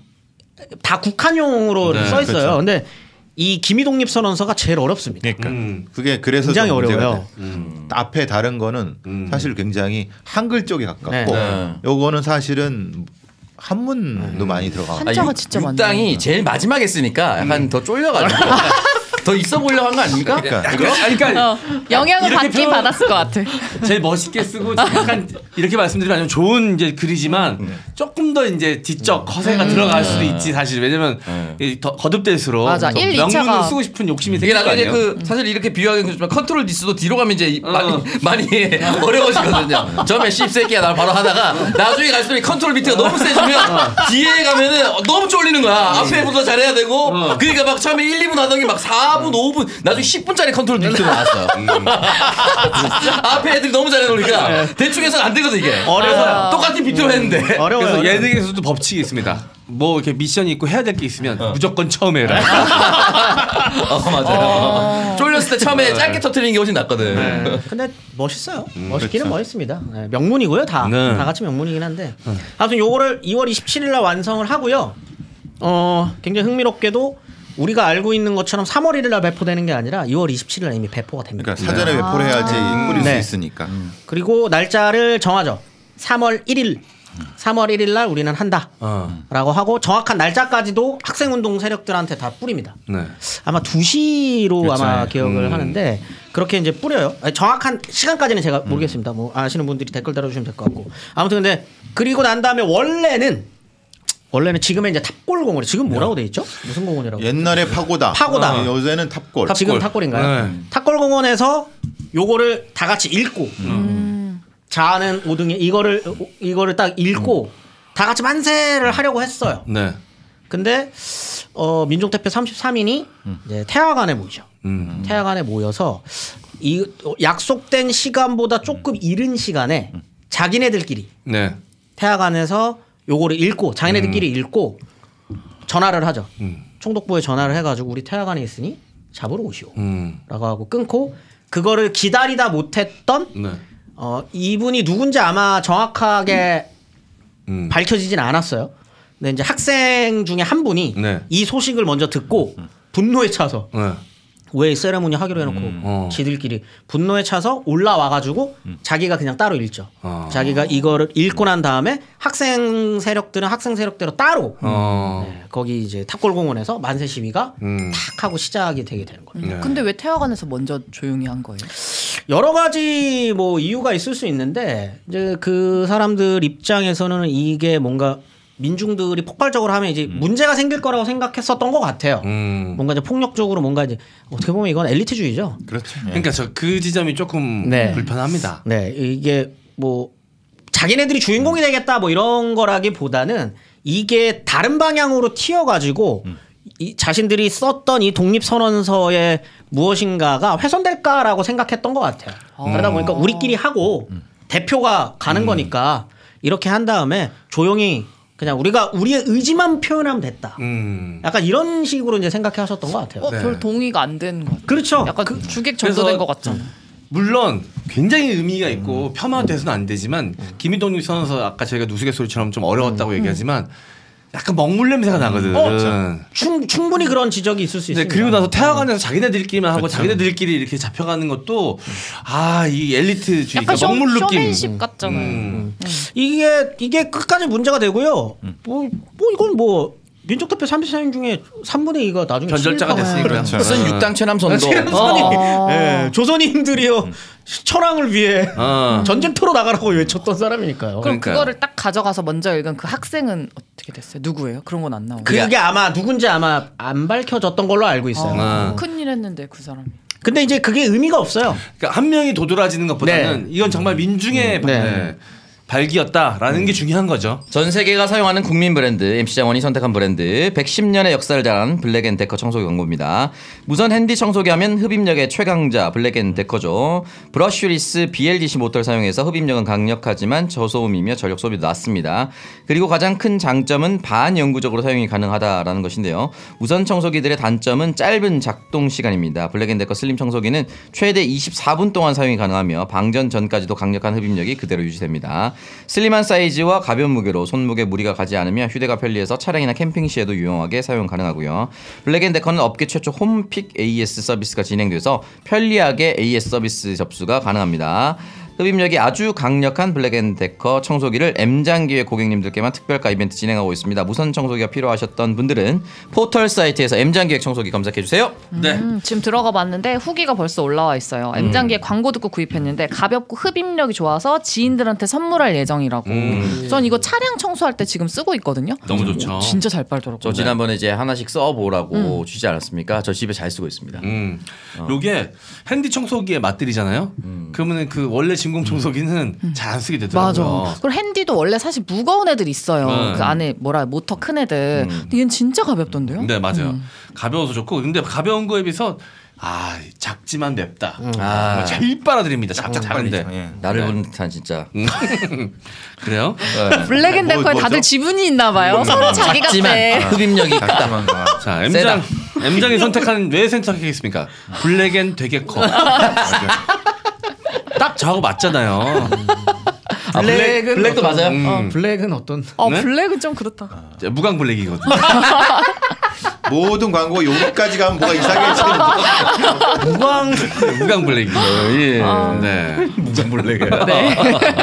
다 국한용으로 네, 써 있어요. 그렇죠. 근데 이 기미독립선언서가 제일 어렵습니다. 그러니까 음. 그게 그래서 굉장히 어려워요. 음. 앞에 다른 거는 음. 사실 굉장히 한글 쪽에 가깝고 네. 요거는 사실은 한문도 네. 많이 들어가고 한자가 진짜 많네. 육당이 제일 마지막에 쓰니까 약간 음. 더 쫄려가지고 더 있어 보려고 한 거 아닙니까? 그러니까, 그러니까 어, 영향을 받긴 받았을 것 같아. 제일 멋있게 쓰고 약간 이렇게 말씀드리면 좋은 이제 글이지만 음. 조금 더 이제 지적 허세가 음. 들어갈 수도 있지 사실 왜냐면 음. 더 거듭될수록 맞아. 일, 이 차가 명문을 쓰고 싶은 욕심이 생길 거 아니에요. 그 사실 이렇게 비유하기는 그렇지만 컨트롤 디스도 뒤로 가면 이제 어. 많이 많이 어려워지거든요. 처음에 씹새끼야 날 바로 하다가 나중에 갈수록 컨트롤 비트가 너무 세지면 어. 뒤에 가면은 너무 쫄리는 거야. 앞에보다 잘해야 되고 어. 그러니까 막 처음에 일, 이 분 하던 게 막 사 분, 오 분 나중에 십 분짜리 컨트롤 비트가 나왔어요. 음. 앞에 애들이 너무 잘해놓으니까 네. 대충 해서는 안 되거든 이게. 어려워요. 똑같은 비트로 했는데. 어려워요. 그래서 예능에서도 법칙이 있습니다. 뭐 이렇게 미션이 있고 해야 될 게 있으면 어. 무조건 처음에 해라. 어 맞아요. 어. 쫄렸을 때 처음에 짧게 터뜨리는 게 훨씬 낫거든. 네. 근데 멋있어요. 음, 멋있기는 그렇죠. 멋있습니다. 네. 명문이고요 다. 네. 다 같이 명문이긴 한데. 음. 아무튼 요거를 이월 이십칠일 날 완성을 하고요. 어 굉장히 흥미롭게도 우리가 알고 있는 것처럼 삼월 일일 날 배포되는 게 아니라 이월 이십칠일 날 이미 배포가 됩니다. 그러니까 사전에 네. 배포를 해야지 아~ 뿌릴 네. 수 있으니까. 음. 그리고 날짜를 정하죠. 삼월 일일. 삼월 일일 날 우리는 한다 어. 라고 하고 정확한 날짜까지도 학생운동 세력들한테 다 뿌립니다. 네. 아마 두 시로 그렇죠. 아마 기억을 음. 하는데 그렇게 이제 뿌려요. 아니, 정확한 시간까지는 제가 음. 모르겠습니다. 뭐 아시는 분들이 댓글 달아주시면 될 것 같고. 아무튼 근데 그리고 난 다음에 원래는 원래는 지금은 이제 탑골공원 지금 뭐라고 돼 있죠? 무슨 공원이라고? 옛날에 파고다. 파고다. 어, 요새는 탑골. 탑, 지금 탑골인가요? 네. 탑골공원에서 요거를 다 같이 읽고 음. 자는 오등에 이거를 이거를 딱 읽고 음. 다 같이 만세를 하려고 했어요. 네. 근데 어, 민족대표 삼십삼 인이 음. 이제 태화관에 모이죠. 음. 태화관에 모여서 이 약속된 시간보다 조금 이른 시간에 음. 자기네들끼리 네. 태화관에서 요거를 읽고 자기네들끼리 음. 읽고 전화를 하죠. 음. 총독부에 전화를 해가지고 우리 태화관에 있으니 잡으러 오시오. 음. 라고 하고 끊고 그거를 기다리다 못했던 네. 어, 이분이 누군지 아마 정확하게 음. 밝혀지진 않았어요. 근데 이제 학생 중에 한 분이 네. 이 소식을 먼저 듣고 분노에 차서 네. 왜 세레모니 하기로 해놓고 음. 어. 지들끼리 분노에 차서 올라와가지고 음. 자기가 그냥 따로 읽죠. 어. 자기가 이거를 읽고 난 다음에 학생 세력들은 학생 세력대로 따로 어. 네, 거기 이제 탑골공원에서 만세 시위가 음. 탁 하고 시작이 되게 되는 거예요. 음. 네. 근데 왜 태화관에서 먼저 조용히 한 거예요? 여러 가지 뭐 이유가 있을 수 있는데 이제 그 사람들 입장에서는 이게 뭔가 민중들이 폭발적으로 하면 이제 음. 문제가 생길 거라고 생각했었던 것 같아요. 음. 뭔가 이제 폭력적으로 뭔가 이제 어떻게 보면 이건 엘리트주의죠. 그렇죠. 네. 그러니까 저 그 지점이 조금 네. 불편합니다. 네, 이게 뭐 자기네들이 주인공이 되겠다 뭐 이런 거라기보다는 이게 다른 방향으로 튀어가지고 음. 이 자신들이 썼던 이 독립선언서의 무엇인가가 훼손될까라고 생각했던 것 같아요. 음. 그러다 보니까 우리끼리 하고 음. 대표가 가는 음. 거니까 이렇게 한 다음에 조용히 그냥 우리가 우리의 의지만 표현하면 됐다. 음. 약간 이런 식으로 이제 생각해 하셨던 것 같아요. 어, 네. 별 동의가 안 되는 것 같아요. 그렇죠. 약간 그, 주객 전도된 것 같잖아. 물론 굉장히 의미가 있고 음. 폄하돼서는 안 되지만 음. 기미독립선언서 아까 저희가 누수갯소리처럼 좀 어려웠다고 음. 얘기하지만 약간 먹물 냄새가 나거든. 어, 충, 충분히 그런 지적이 있을 수 있습니다. 그리고 나서 태화관에서 자기네들끼리만 하고 그렇죠. 자기네들끼리 이렇게 잡혀가는 것도 아, 이 엘리트주의가 약간 먹물 쇼, 느낌. 쇼맨십 같잖아요. 음. 음. 이게 이게 끝까지 문제가 되고요. 음. 뭐, 뭐 이건 뭐 민족대표 삼십사 인 중에 삼분의 이가 나중에 변절자가 됐으니까. 그렇죠. 무슨 육당 체남선도. 체남선이 어. 네, 조선인들이요. 음. 천황을 위해 어. 전쟁터로 나가라고 외쳤던 사람이니까요. 그럼 그러니까요. 그거를 딱 가져가서 먼저 읽은 그 학생은 어떻게 됐어요? 누구예요? 그런 건 안 나오고. 그게 아마 누군지 아마 안 밝혀졌던 걸로 알고 있어요. 어. 어. 큰일 했는데 그 사람이. 근데 이제 그게 의미가 없어요. 그러니까 한 명이 도드라지는 것보다는 네. 이건 정말 민중의 음. 네. 발기였다라는 게 중요한 거죠. 전 세계가 사용하는 국민 브랜드 엠씨장원이 선택한 브랜드 백십 년의 역사를 자랑한 블랙앤데커 청소기 광고입니다. 무선 핸디 청소기 하면 흡입력의 최강자 블랙앤데커죠. 브러쉬리스 비엘디씨 모터를 사용해서 흡입력은 강력하지만 저소음이며 전력 소비도 낮습니다. 그리고 가장 큰 장점은 반영구적으로 사용이 가능하다라는 것인데요. 무선 청소기들의 단점은 짧은 작동 시간입니다. 블랙앤데커 슬림 청소기는 최대 이십사 분 동안 사용이 가능하며 방전 전까지도 강력한 흡입력이 그대로 유지됩니다. 슬림한 사이즈와 가벼운 무게로 손목에 무리가 가지 않으며 휴대가 편리해서 차량이나 캠핑 시에도 유용하게 사용 가능하고요. 블랙앤데커는 업계 최초 홈픽 에이에스 서비스가 진행돼서 편리하게 에이에스 서비스 접수가 가능합니다. 흡입력이 아주 강력한 블랙앤데커 청소기를 M장기회 고객님들께만 특별가 이벤트 진행하고 있습니다. 무선 청소기가 필요하셨던 분들은 포털 사이트에서 M장기획 청소기 검색해주세요. 네. 음, 지금 들어가 봤는데 후기가 벌써 올라와 있어요. M장기획 음. 광고 듣고 구입했는데 가볍고 흡입력이 좋아서 지인들한테 선물할 예정이라고. 음. 전 이거 차량 청소할 때 지금 쓰고 있거든요. 너무 좋죠. 진짜 잘 빨더라고요. 저 지난번에 이제 하나씩 써보라고 음. 주지 않았습니까? 저 집에 잘 쓰고 있습니다. 음. 어. 요게 핸디 청소기의 맛들이잖아요. 음. 그러면 그 원래 진공 청소기는 음. 잘 안 쓰게 되더라고요. 맞아. 그리고 핸디도 원래 사실 무거운 애들 있어요. 네. 그 안에 뭐라 모터 큰 애들. 음. 근데 얘는 진짜 가볍던데요? 네, 맞아요. 음. 가벼워서 좋고 근데 가벼운 거에 비해서 아 작지만 맵다. 음. 아 제일 빨아들입니다. 작작 작은데 예. 나를 네. 보는 듯한 진짜. 그래요? 네. 블랙앤데커에 뭐, 다들 지분이 있나 봐요. 뭐, 서로 자기 같대. 흡입력이 크다. 자 M장 M장이 선택한 왜 선택했겠습니까? 블랙앤데커. 딱 저하고 맞잖아요. 아, 블랙은 블랙도 어떤, 맞아요. 음. 어, 블랙은 어떤? 어 네? 블랙은 좀 그렇다. 아, 무광 블랙이거든요. 모든 광고 여기까지 가면 뭐가 이상해지는 무광 무광 블랙이에요. 예. 아. 네. 무광 블랙이에요. 네.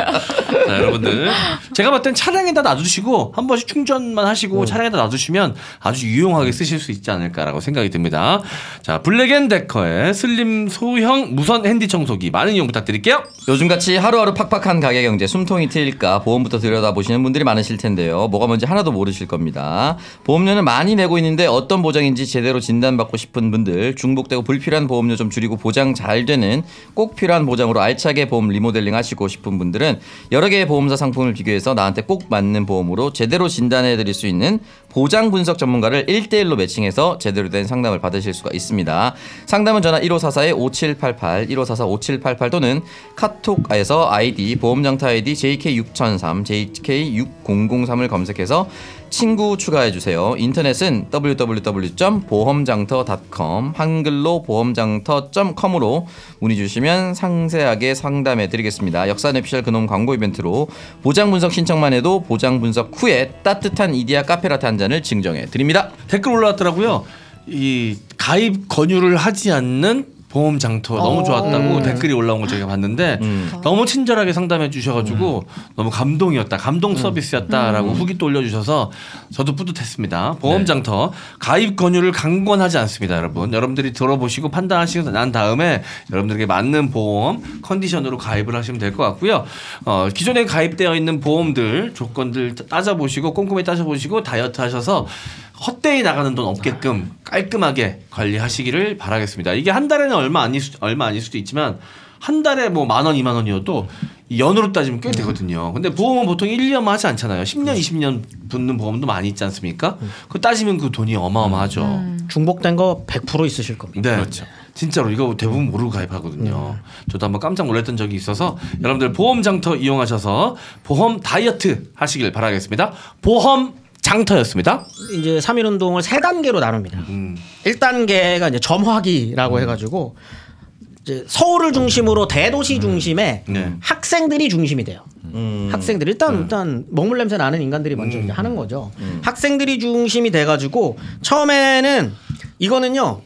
자, 여러분들 제가 봤을 땐 차량에다 놔두시고 한 번씩 충전만 하시고 음. 차량에다 놔두시면 아주 유용하게 쓰실 수 있지 않을까라고 생각이 듭니다. 자, 블랙앤데커의 슬림 소형 무선 핸디 청소기 많은 이용 부탁드릴게요. 요즘같이 하루하루 팍팍한 가계 경제 숨통이 트일까 보험부터 들여다보시는 분들이 많으실 텐데요. 뭐가 뭔지 하나도 모르실 겁니다. 보험료는 많이 내고 있는데 어떤 보장인지 제대로 진단받고 싶은 분들, 중복되고 불필요한 보험료 좀 줄이고 보장 잘 되는 꼭 필요한 보장으로 알차게 보험 리모델링 하시고 싶은 분들은 여러 개의 보험사 상품을 비교해서 나한테 꼭 맞는 보험으로 제대로 진단해 드릴 수 있는 보장 분석 전문가를 일 대일로 매칭해서 제대로 된 상담을 받으실 수가 있습니다. 상담은 전화 일오사사 오칠팔팔, 일오사사 오칠팔팔 또는 카톡에서 아이디 보험장터 아이디 제이케이 육공공삼, 제이케이 육공공삼을 검색해서 친구 추가해주세요. 인터넷은 더블유 더블유 더블유 점 보험장터 닷컴, 한글로 보험장터 점 컴으로 문의 주시면 상세하게 상담해드리겠습니다. 역사내피셜 근홈 광고 이벤트로 보장 분석 신청만 해도 보장 분석 후에 따뜻한 이디야 카페라테 한 잔을 증정해드립니다. 댓글 올라왔더라고요. 이 가입 권유를 하지 않는 보험 장터 너무 좋았다고 음. 댓글이 올라온 걸 제가 봤는데 음. 너무 친절하게 상담해 주셔가지고 음. 너무 감동이었다, 감동 서비스였다라고 음. 후기 또 올려주셔서 저도 뿌듯했습니다. 보험 장터 네. 가입 권유를 강권하지 않습니다, 여러분. 여러분들이 들어보시고 판단하시고 난 다음에 여러분들에게 맞는 보험 컨디션으로 가입을 하시면 될 것 같고요. 어, 기존에 가입되어 있는 보험들 조건들 따져보시고 꼼꼼히 따져보시고 다이어트 하셔서 헛되이 나가는 돈 없게끔 깔끔하게 관리하시기를 바라겠습니다. 이게 한 달에는 얼마 아닐 수, 얼마 아닐 수도 있지만 한 달에 뭐 만 원, 이만 원이어도 연으로 따지면 꽤 되거든요. 근데 보험은 보통 일 년만 하지 않잖아요. 십 년, 이십 년 붙는 보험도 많이 있지 않습니까? 그거 따지면 그 돈이 어마어마하죠. 음. 중복된 거 백 퍼센트 있으실 겁니다. 네. 그렇죠. 진짜로 이거 대부분 모르고 가입하거든요. 음. 저도 한번 깜짝 놀랐던 적이 있어서 여러분들 보험 장터 이용하셔서 보험 다이어트 하시길 바라겠습니다. 보험 장터였습니다. 이제 삼 일 운동을 세 단계로 나눕니다. 음. 일 단계가 이제 점화기라고 음. 해가지고 이제 서울을 중심으로 대도시 음. 중심에 네. 학생들이 중심이 돼요. 음. 학생들 일단 음. 일단 먹물 냄새 나는 인간들이 먼저 음. 이제 하는 거죠. 음. 학생들이 중심이 돼가지고 처음에는 이거는요.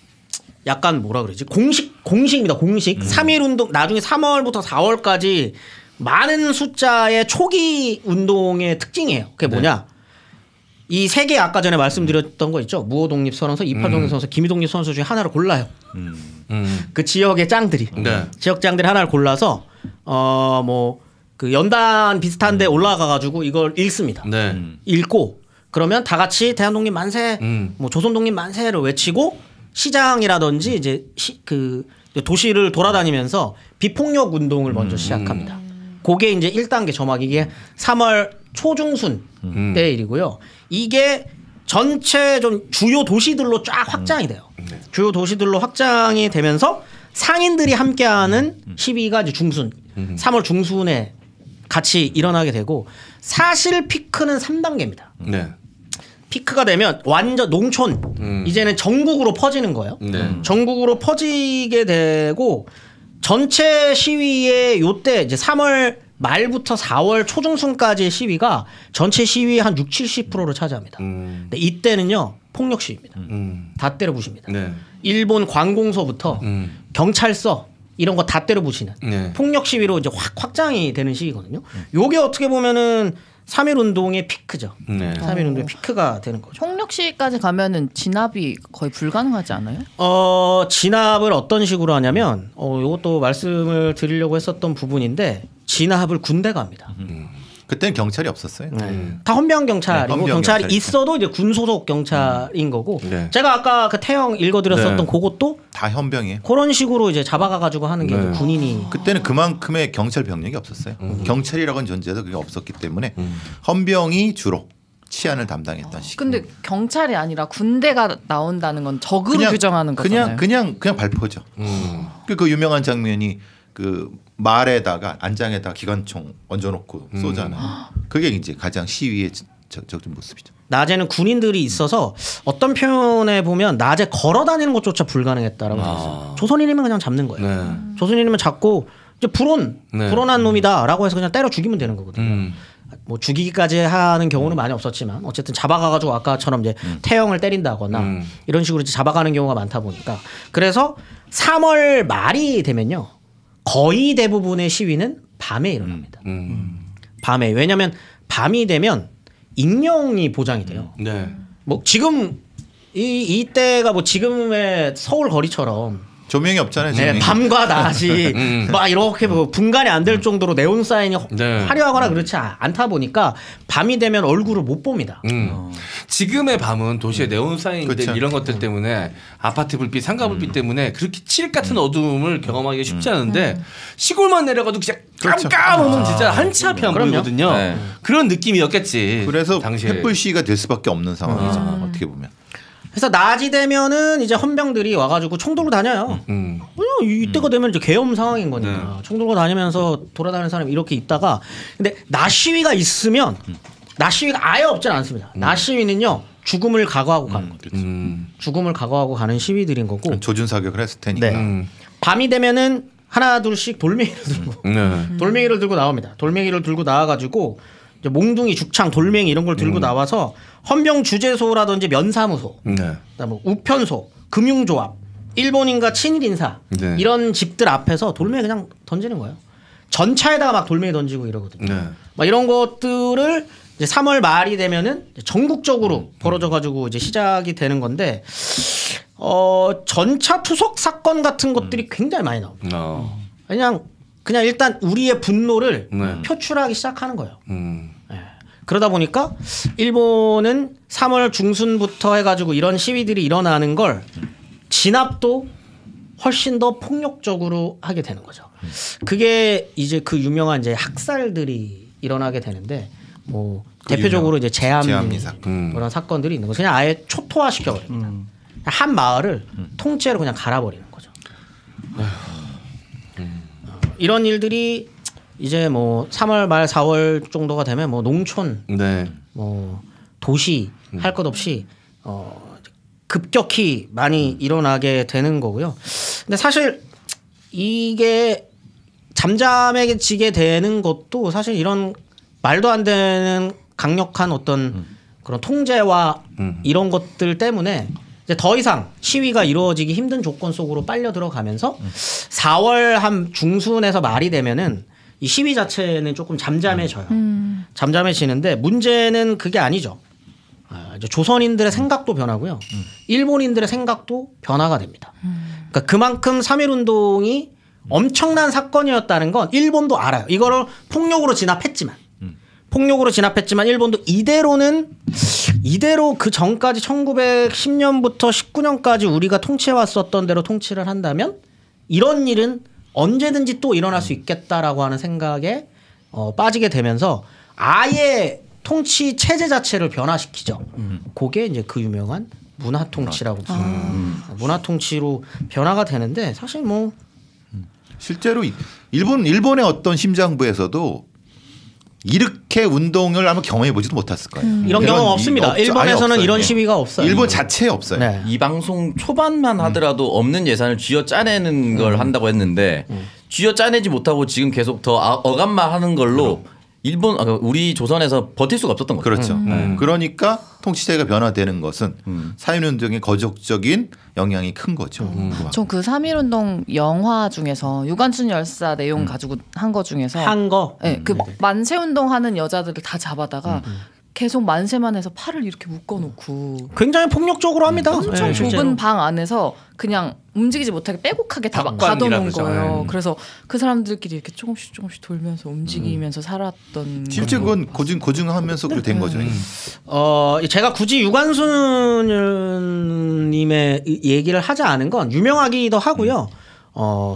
약간 뭐라 그러지? 공식 공식입니다. 공식. 음. 삼 일 운동 나중에 삼월부터 사월까지 많은 숫자의 초기 운동의 특징이에요. 그게 네. 뭐냐? 이 세 개 아까 전에 말씀드렸던 거 있죠. 무호독립 선언서, 이팔독립 선언서, 기미독립 선언서 중에 하나를 골라요. 음. 음. 그 지역의 짱들이 네. 지역 짱들이 하나를 골라서 어 뭐 그 연단 비슷한데 음. 올라가 가지고 이걸 읽습니다. 네. 읽고 그러면 다 같이 대한독립 만세, 음. 뭐 조선독립 만세를 외치고 시장이라든지 이제 시, 그 도시를 돌아다니면서 비폭력 운동을 먼저 음. 시작합니다. 그게 이제 일 단계 점막 이게 삼월 초중순 음. 때 일이고요. 이게 전체 좀 주요 도시들로 쫙 확장이 돼요. 네. 주요 도시들로 확장이 되면서 상인들이 함께하는 시위가 이제 중순, 음. 삼월 중순에 같이 일어나게 되고 사실 피크는 삼 단계입니다. 네. 피크가 되면 완전 농촌 음. 이제는 전국으로 퍼지는 거예요. 네. 전국으로 퍼지게 되고 전체 시위의 요때 이제 삼월 말부터 사월 초중순까지의 시위가 전체 시위의 한 육, 칠십 퍼센트를 차지합니다. 음. 근데 이때는요 폭력 시위입니다. 음. 다 때려 부십니다. 네. 일본 관공서부터 음. 경찰서 이런 거 다 때려 부시는 네. 폭력 시위로 이제 확 확장이 되는 시기거든요. 요게 어떻게 보면은 삼일 운동의 피크죠. 네. 삼일 운동의 피크가 되는 거죠. 폭력 시위까지 가면은 진압이 거의 불가능하지 않아요? 어, 진압을 어떤 식으로 하냐면 어, 이것도 말씀을 드리려고 했었던 부분인데 진압을 군대가 합니다. 그때는 경찰이 없었어요. 네. 다 헌병 경찰이고 네, 헌병 경찰이 경찰이죠. 있어도 이제 군 소속 경찰인 거고 네. 제가 아까 그 태영 읽어드렸었던 네. 그것도 다 현병이에요. 그런 식으로 이제 잡아가가지고 하는 게 네. 이제 군인이 그때는 그만큼의 경찰 병력이 없었어요. 음. 경찰이라고는 존재도 그게 없었기 때문에 헌병이 주로 치안을 담당했던 시기. 근데 경찰이 아니라 군대가 나온다는 건 적으로 규정하는 그냥 거잖아요. 그냥 그냥 발포죠. 음. 그, 그 유명한 장면이 그 말에다가 안장에다가 기관총 얹어놓고 쏘잖아요. 그게 이제 가장 시위의 적극적인 모습이죠. 낮에는 군인들이 있어서 어떤 표현에 보면 낮에 걸어다니는 것조차 불가능했다라고 되어 있어요. 조선인이면 그냥 잡는 거예요. 네. 조선인이면 잡고 이제 불온 네. 불온한 놈이다라고 해서 그냥 때려 죽이면 되는 거거든요. 음. 뭐 죽이기까지 하는 경우는 많이 없었지만 어쨌든 잡아가가지고 아까처럼 이제 태형을 때린다거나 음. 이런 식으로 이제 잡아가는 경우가 많다 보니까 그래서 삼월 말이 되면요 거의 대부분의 시위는 밤에 일어납니다. 음. 밤에 왜냐하면 밤이 되면 익명이 보장이 돼요. 네. 뭐 지금 이 이때가 뭐 지금의 서울 거리처럼 조명이 없잖아요. 조명이. 네, 밤과 낮이 음. 막 이렇게 뭐 분간이 안 될 정도로 네온 사인이 네. 화려하거나 그렇지 않다 보니까 밤이 되면 얼굴을 못 봅니다. 음. 지금의 밤은 도시의 네온 사인들 그쵸. 이런 것들 때문에 아파트 불빛, 상가 불빛 때문에 그렇게 칠흑 같은 어둠을 경험하기 쉽지 않은데 시골만 내려가도 그냥 그렇죠. 깜깜하면 진짜 한치 앞이 안 그럼요. 보이거든요. 네. 그런 느낌이었겠지. 그래서 당시에. 횃불 시위가 될 수밖에 없는 상황이죠. 어떻게 보면. 그래서 낮이 되면은 이제 헌병들이 와가지고 총 들고 다녀요. 음. 어, 이때가 되면 이제 계엄 상황인 거니까 총 들고 다니면서 돌아다니는 사람이 이렇게 있다가 근데 낮 시위가 있으면 낮 시위가 아예 없지는 않습니다. 낮 시위는요 죽음을 각오하고 가는 거죠. 음. 죽음을 각오하고 가는 시위들인 거고 조준 사격을 했을 테니까. 네. 음. 밤이 되면은 하나 둘씩 돌멩이를 들고 네. 돌멩이를 들고 나옵니다. 돌멩이를 들고 나와가지고 이제 몽둥이, 죽창, 돌멩이 이런 걸 들고 나와서 헌병 주재소라든지 면사무소, 네. 그다음에 우편소, 금융조합, 일본인과 친일 인사 네. 이런 집들 앞에서 돌멩이 그냥 던지는 거예요. 전차에다가 막 돌멩이 던지고 이러거든요. 네. 막 이런 것들을 이제 삼월 말이 되면은 이제 전국적으로 벌어져가지고 이제 시작이 되는 건데 어 전차 투석 사건 같은 것들이 굉장히 많이 나옵니다. 어. 그냥 그냥 일단 우리의 분노를 네. 표출하기 시작하는 거예요. 음. 예. 그러다 보니까 일본은 삼월 중순부터 해가지고 이런 시위들이 일어나는 걸 진압도 훨씬 더 폭력적으로 하게 되는 거죠. 그게 이제 그 유명한 이제 학살들이 일어나게 되는데 뭐 그 대표적으로 이제 제암 제암리 사건. 음. 그런 사건들이 있는 거 그냥 아예 초토화 시켜버립니다. 한 마을을 통째로 그냥 갈아버리는 거죠. 어, 이런 일들이 이제 뭐 삼월 말 사월 정도가 되면 뭐 농촌 네. 뭐 도시 할 것 없이 어 급격히 많이 일어나게 되는 거고요. 근데 사실 이게 잠잠해지게 되는 것도 사실 이런 말도 안 되는 강력한 어떤 그런 통제와 음. 이런 것들 때문에 이제 더 이상 시위가 이루어지기 힘든 조건 속으로 빨려 들어가면서 사월 한 중순에서 말이 되면은 이 시위 자체는 조금 잠잠해져요. 음. 잠잠해지는데 문제는 그게 아니죠. 아, 이제 조선인들의 생각도 변하고요. 일본인들의 생각도 변화가 됩니다. 그러니까 그만큼 삼일 운동이 엄청난 사건이었다는 건 일본도 알아요. 이거를 폭력으로 진압했지만 폭력으로 진압했지만 일본도 이대로는 이대로 그 전까지 천구백십 년부터 십구 년까지 우리가 통치해왔었던 대로 통치를 한다면 이런 일은 언제든지 또 일어날 수 있겠다라고 하는 생각에 어, 빠지게 되면서 아예 통치 체제 자체를 변화시키죠. 음. 그게 이제 그 유명한 문화 통치라고 부르는 아. 문화 통치로 변화가 되는데 사실 뭐 실제로 일본 일본의 어떤 심장부에서도 이렇게 운동을 아마 경험해 보지도 못했을 거예요. 음. 이런, 이런 경험 없습니다. 없, 일본에서는 이런 시위가 없어요. 일본 자체에 없어요. 네. 이 방송 초반만 하더라도 음. 없는 예산을 쥐어 짜내는 걸 음. 한다고 했는데 음. 쥐어 짜내지 못하고 지금 계속 더 어감만 하는 걸로 음. 일본 우리 조선에서 버틸 수가 없었던 거죠. 그렇죠. 음. 음. 그러니까 통치제가 변화되는 것은 음. 삼일운동의 거적적인 영향이 큰 거죠. 음. 전 그 삼일운동 영화 중에서 유관순 열사 내용 음. 가지고 한 거 중에서 한 거, 네, 그 만세운동 하는 여자들을 다 잡아다가 음. 계속 만세만 해서 팔을 이렇게 묶어놓고 굉장히 폭력적으로 합니다. 음, 엄청 네, 좁은 실제로. 방 안에서 그냥 움직이지 못하게 빼곡하게 다 가둬놓은 거예요. 네. 그래서 그 사람들끼리 이렇게 조금씩 조금씩 돌면서 움직이면서 음. 살았던. 실제 그건 고증 고증하면서 그렇게 된 거죠. 음. 어 제가 굳이 유관순님의 얘기를 하지 않은 건 유명하기도 하고요. 음. 어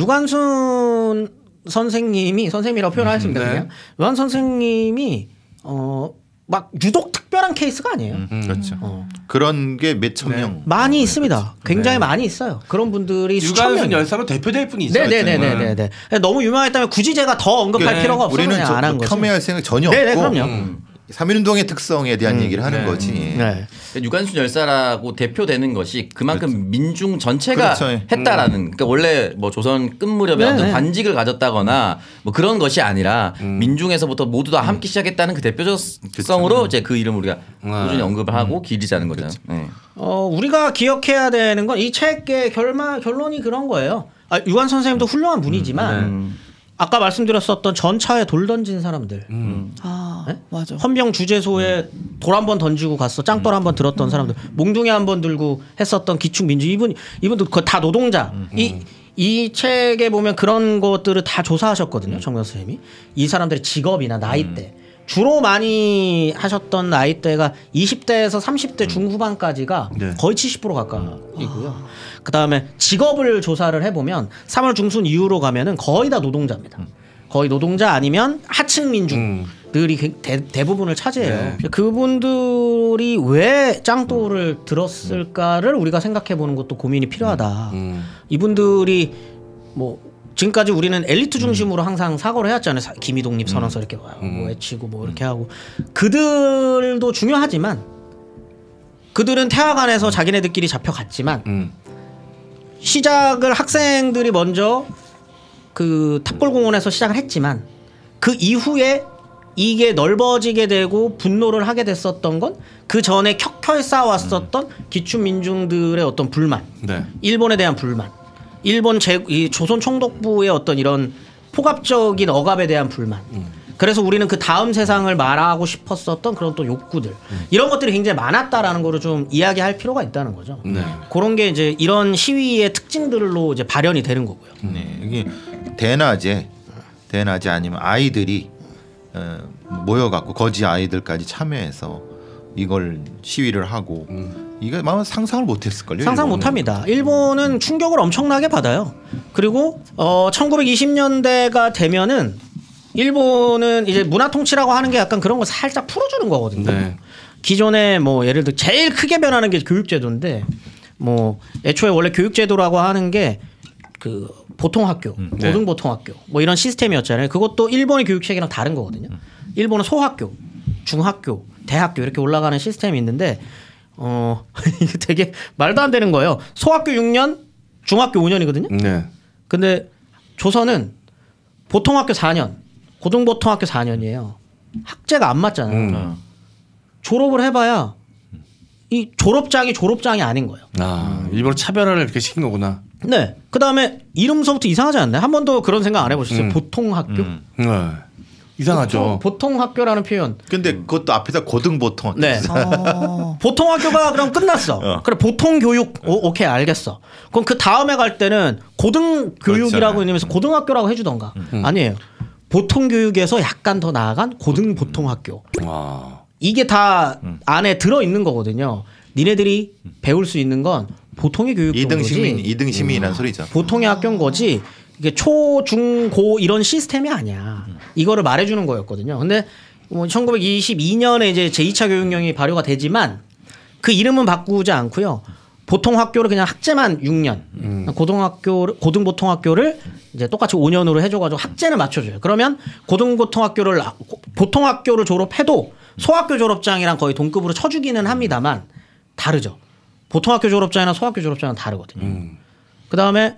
유관순 선생님이 선생님이라고 표현하겠습니다. 음. 네. 그냥 유관 선생님이 어. 막 유독 특별한 케이스가 아니에요. 음, 그렇죠. 어. 그런 게 몇천 네. 명 많이 어, 있습니다. 굉장히 네. 많이 있어요. 그런 분들이 유관순 열사로 대표될 분이 있어요. 네네네네네. 너무 유명했다면 굳이 제가 더 언급할 네. 필요가 없어서 그냥 안 한 거죠. 폄훼할 생각 전혀 네네, 없고. 그럼요. 음. 삼일운동의 특성에 대한 음, 얘기를 하는 네. 거지. 네. 유관순 열사라고 대표되는 것이 그만큼 그렇죠. 민중 전체가 그렇죠. 했다라는. 그러니까 원래 뭐 조선 끝 무렵에 네. 어떤 관직을 가졌다거나 뭐 그런 것이 아니라 음. 민중에서부터 모두 다 함께 시작했다는 그 대표적성으로 그렇죠. 이제 그 이름을 우리가 꾸준히 언급을 하고 음. 기리자는 거죠. 그렇죠. 네. 어 우리가 기억해야 되는 건 이 책의 결말 결론이 그런 거예요. 아, 유관 선생님도 훌륭한 분이지만. 음. 네. 아까 말씀드렸었던 전차에 돌 던진 사람들. 음. 아, 네? 맞아. 헌병 주재소에 돌 한 번 던지고 갔어. 짱돌 한 번 들었던 음. 사람들. 몽둥이 한 번 들고 했었던 기축민주. 이분, 이분도 다 노동자. 음. 이, 이 책에 보면 그런 것들을 다 조사하셨거든요. 음. 정명 선생님이. 이 사람들의 직업이나 나이대. 음. 주로 많이 하셨던 나이대가 이십 대에서 삼십 대 중후반까지가 네. 거의 칠십 퍼센트 가까이고요. 아. 그 다음에 직업을 조사를 해보면 삼월 중순 이후로 가면은 거의 다 노동자입니다. 음. 거의 노동자 아니면 하층 민중들이 음. 대, 대부분을 차지해요. 네. 그분들이 왜 짱돌을 들었을까를 우리가 생각해보는 것도 고민이 필요하다. 음. 이분들이 뭐 지금까지 우리는 엘리트 중심으로 음. 항상 사고를 해왔잖아요. 기미독립 선언서 음. 이렇게 뭐 외치고 뭐 이렇게 하고 그들도 중요하지만 그들은 태화관에서 자기네들끼리 잡혀갔지만 음. 시작을 학생들이 먼저 그 탑골공원에서 시작을 했지만 그 이후에 이게 넓어지게 되고 분노를 하게 됐었던 건 그 전에 켜켜이 쌓아왔었던 음. 기춘민중들의 어떤 불만, 네. 일본에 대한 불만, 일본 제, 이 조선 총독부의 어떤 이런 폭압적인 억압에 대한 불만. 음. 그래서 우리는 그 다음 세상을 말하고 싶었었던 그런 또 욕구들 음. 이런 것들이 굉장히 많았다라는 거를 좀 이야기할 필요가 있다는 거죠. 네. 그런 게 이제 이런 시위의 특징들로 이제 발현이 되는 거고요. 네. 이게 대낮에 대낮에 아니면 아이들이 어, 모여갖고 거지 아이들까지 참여해서 이걸 시위를 하고 음. 이거 아마 상상을 못했을 걸요. 상상 일본은. 못합니다. 일본은 충격을 엄청나게 받아요. 그리고 어, 천구백이십 년대가 되면은 일본은 이제 문화 통치라고 하는 게 약간 그런 거 살짝 풀어주는 거거든요. 네. 기존에 뭐 예를 들어 제일 크게 변하는 게 교육제도인데 뭐 애초에 원래 교육제도라고 하는 게 그 보통학교, 음, 네. 고등보통학교 뭐 이런 시스템이었잖아요. 그것도 일본의 교육체계랑 다른 거거든요. 음. 일본은 소학교, 중학교, 대학교 이렇게 올라가는 시스템이 있는데 어 이게 되게 말도 안 되는 거예요. 소학교 육 년, 중학교 오 년이거든요. 네. 근데 조선은 보통학교 사 년, 고등보통학교 사 년이에요. 학제가 안 맞잖아요. 음. 졸업을 해봐야 이 졸업장이 졸업장이 아닌 거예요. 아, 일부러 차별화를 이렇게 시킨 거구나. 네. 그 다음에 이름서부터 이상하지 않나요? 한 번도 그런 생각 안 해보셨어요? 음. 보통학교? 음. 네. 이상하죠. 보통, 보통학교라는 표현. 근데 그것도 앞에다 고등보통학교. 네. 어. 보통학교가 그럼 끝났어. 어. 그래 보통교육. 오, 오케이 알겠어. 그럼 그 다음에 갈 때는 고등교육이라고 있으면서 고등학교라고 해주던가. 음. 아니에요. 보통교육에서 약간 더 나아간 고등보통학교. 와. 이게 다 음. 안에 들어있는 거거든요. 니네들이 배울 수 있는 건 보통의 교육인 이등 거지. 시민, 이등 시민이라는 음. 소리죠. 보통의 학교인 거지. 이게 초, 중, 고 이런 시스템이 아니야. 이거를 말해주는 거였거든요. 근데 뭐 천구백이십이 년에 이제 제이 차 교육령이 발효가 되지만 그 이름은 바꾸지 않고요. 보통 학교를 그냥 학제만 육 년, 음. 고등학교 고등보통학교를 이제 똑같이 오 년으로 해줘가지고 학제는 맞춰줘요. 그러면 고등보통학교를 보통학교를 졸업해도 소학교 졸업장이랑 거의 동급으로 쳐주기는 합니다만 다르죠. 보통학교 졸업장이랑 소학교 졸업장은 다르거든요. 음. 그 다음에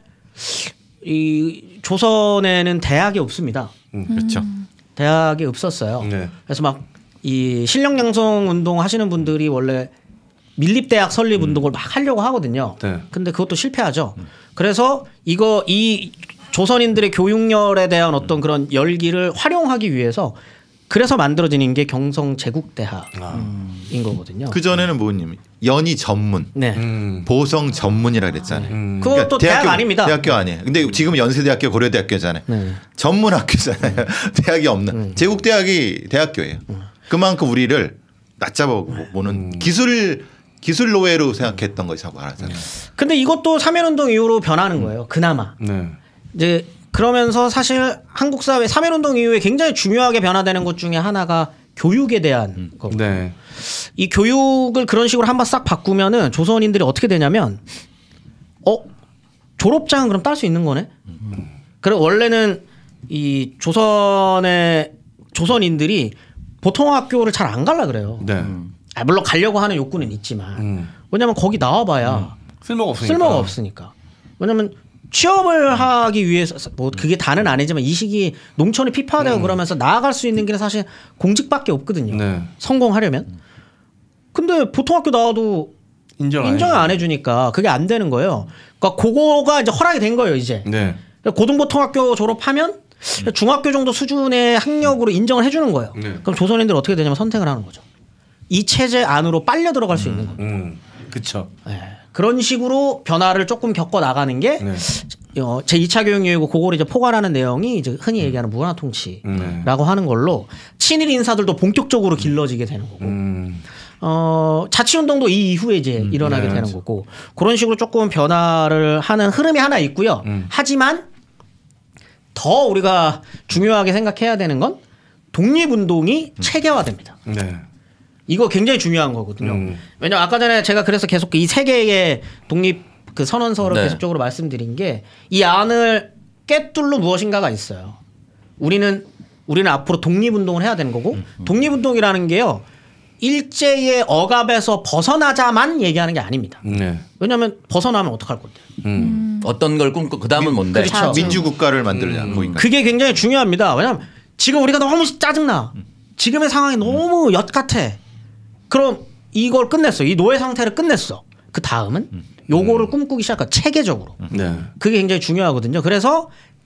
이 조선에는 대학이 없습니다. 음. 그렇죠. 대학이 없었어요. 네. 그래서 막 이 실력 양성 운동 하시는 분들이 원래 밀립대학 설립 운동을 음. 막 하려고 하거든요. 네. 근데 그것도 실패하죠. 음. 그래서 이거 이 조선인들의 교육열에 대한 어떤 그런 열기를 활용하기 위해서 그래서 만들어지는 게 경성 제국대학인 아. 거거든요. 그 전에는 뭐님 연희 전문, 네. 음. 보성 전문이라 그랬잖아요. 음. 그것도 그러니까 대학 대학교, 아닙니다. 대학교 아니에요. 근데 지금 연세대학교, 고려대학교잖아요. 네. 전문학교잖아요. 대학이 없는 음. 제국대학이 대학교예요. 음. 그만큼 우리를 낮잡아 보는 음. 기술 기술 노예로 생각했던 것이라고 말하잖아요. 근데 이것도 삼일운동 이후로 변하는 거예요. 그나마. 네. 이제 그러면서 사실 한국 사회 삼일운동 이후에 굉장히 중요하게 변화되는 것 중에 하나가 교육에 대한 음. 거거든요. 네. 이 교육을 그런 식으로 한번 싹 바꾸면은 조선인들이 어떻게 되냐면 어 졸업장은 그럼 딸 수 있는 거네. 음. 그래 원래는 이 조선의 조선인들이 보통 학교를 잘 안 갈라 그래요. 네. 아, 물론 가려고 하는 욕구는 있지만 음. 왜냐면 거기 나와봐야 음. 쓸모가 없으니까. 쓸모가 없으니까. 왜냐면 취업을 하기 위해서 뭐 그게 다는 아니지만 이 시기 농촌이 피파되고 음. 그러면서 나아갈 수 있는 길은 사실 공직밖에 없거든요. 네. 성공하려면. 근데 보통 학교 나와도 인정 안, 인정을 안 해주니까 그게 안 되는 거예요. 그러니까 그거가 이제 허락이 된 거예요 이제. 네. 고등보통학교 졸업하면 중학교 정도 수준의 학력으로 인정을 해주는 거예요. 네. 그럼 조선인들 어떻게 되냐면 선택을 하는 거죠. 이 체제 안으로 빨려 들어갈 수 음, 있는 겁니다. 음, 그렇죠. 네. 그런 식으로 변화를 조금 겪어 나가는 게 네. 어, 제이 차 교육령이고 그걸 이제 포괄하는 내용이 이제 흔히 얘기하는 문화통치라고 네. 하는 걸로 친일 인사들도 본격적으로 길러지게 되는 거고. 음. 어, 자치운동도 이 이후에 이제 음, 일어나게 네, 되는 그렇죠. 거고 그런 식으로 조금 변화를 하는 흐름이 하나 있고요. 음. 하지만 더 우리가 중요하게 생각해야 되는 건 독립운동이 음. 체계화됩니다. 네. 이거 굉장히 중요한 거거든요. 음. 왜냐면 아까 전에 제가 그래서 계속 이 세 개의 독립 그 선언서를 네. 계속적으로 말씀드린 게 이 안을 꿰뚫로 무엇인가가 있어요. 우리는 우리는 앞으로 독립운동을 해야 되는 거고 음. 독립운동이라는 게요. 일제의 억압에서 벗어나자만 얘기하는 게 아닙니다. 네. 왜냐하면 벗어나면 어떡할 건데. 음. 음. 어떤 걸 꿈꾸 그 다음은 뭔데. 그렇죠. 민주국가를 만들자. 음. 그게 굉장히 중요합니다. 왜냐하면 지금 우리가 너무 짜증나. 지금의 상황이 너무 음. 엿 같아. 그럼 이걸 끝냈어. 이 노예 상태를 끝냈어. 그 다음은 음. 요거를 꿈꾸기 시작한 체계적으로. 네. 그게 굉장히 중요하거든요. 그래서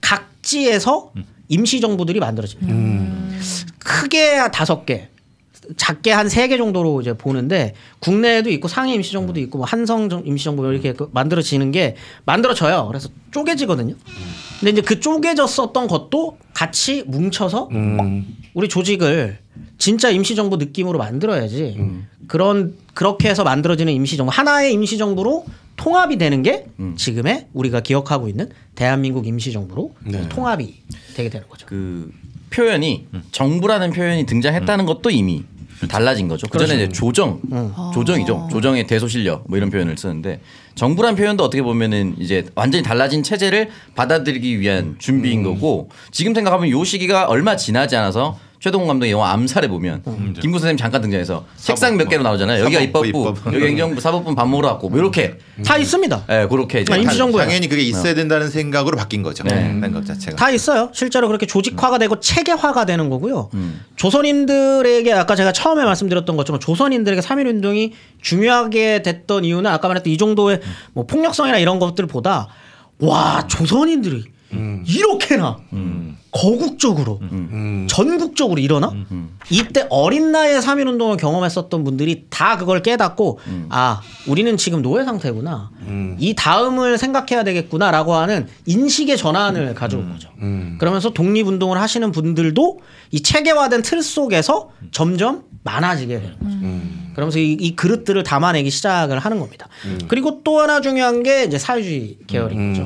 각지에서 음. 임시정부들이 만들어집니다. 음. 크게 다섯 개. 작게 한 세 개 정도로 이제 보는데 국내에도 있고 상해 임시정부도 있고 뭐 한성 임시정부 이렇게 만들어지는 게 만들어져요. 그래서 쪼개지거든요. 근데 이제 그 쪼개졌었던 것도 같이 뭉쳐서 음. 우리 조직을 진짜 임시정부 느낌으로 만들어야지. 음. 그런 그렇게 해서 만들어지는 임시정부 하나의 임시정부로 통합이 되는 게 음. 지금의 우리가 기억하고 있는 대한민국 임시정부로 네. 통합이 되게 되는 거죠. 그 표현이 음. 정부라는 표현이 등장했다는 음. 것도 이미 달라진 거죠. 그 전에 이제 조정, 음. 조정이죠. 조정의 대소실력 뭐 이런 표현을 쓰는데 정부란 표현도 어떻게 보면은 이제 완전히 달라진 체제를 받아들이기 위한 준비인 음. 거고 지금 생각하면 요 시기가 얼마 지나지 않아서 최동훈 감독의 영화 암살에 보면 음. 김구 선생님 잠깐 등장해서 책상 몇 개로 나오잖아요. 여기가 입법부, 입법. 여기 행정부, 사법부 밥 먹으러 왔고 뭐 이렇게 음. 다 있습니다. 네, 그렇게 이제 임시정부에 당연히 그게 있어야 된다는 생각으로 바뀐 거죠. 네. 생각 자체가 다 있어요. 실제로 그렇게 조직화가 되고 체계화가 되는 거고요. 음. 조선인들에게 아까 제가 처음에 말씀드렸던 것처럼 조선인들에게 삼일운동이 중요하게 됐던 이유는 아까 말했던 이 정도의 뭐 폭력성이나 이런 것들보다 와 조선인들이 음. 이렇게나 음. 거국적으로 음. 전국적으로 일어나? 음. 이때 어린 나이에 삼일운동을 경험했었던 분들이 다 그걸 깨닫고 음. 아 우리는 지금 노예 상태구나. 음. 이 다음을 생각해야 되겠구나라고 하는 인식의 전환을 음. 가져온 거죠. 음. 그러면서 독립운동을 하시는 분들도 이 체계화된 틀 속에서 점점 많아지게 되는 거죠. 음. 그러면서 이, 이 그릇들을 담아내기 시작을 하는 겁니다. 음. 그리고 또 하나 중요한 게 이제 사회주의 계열인 거죠.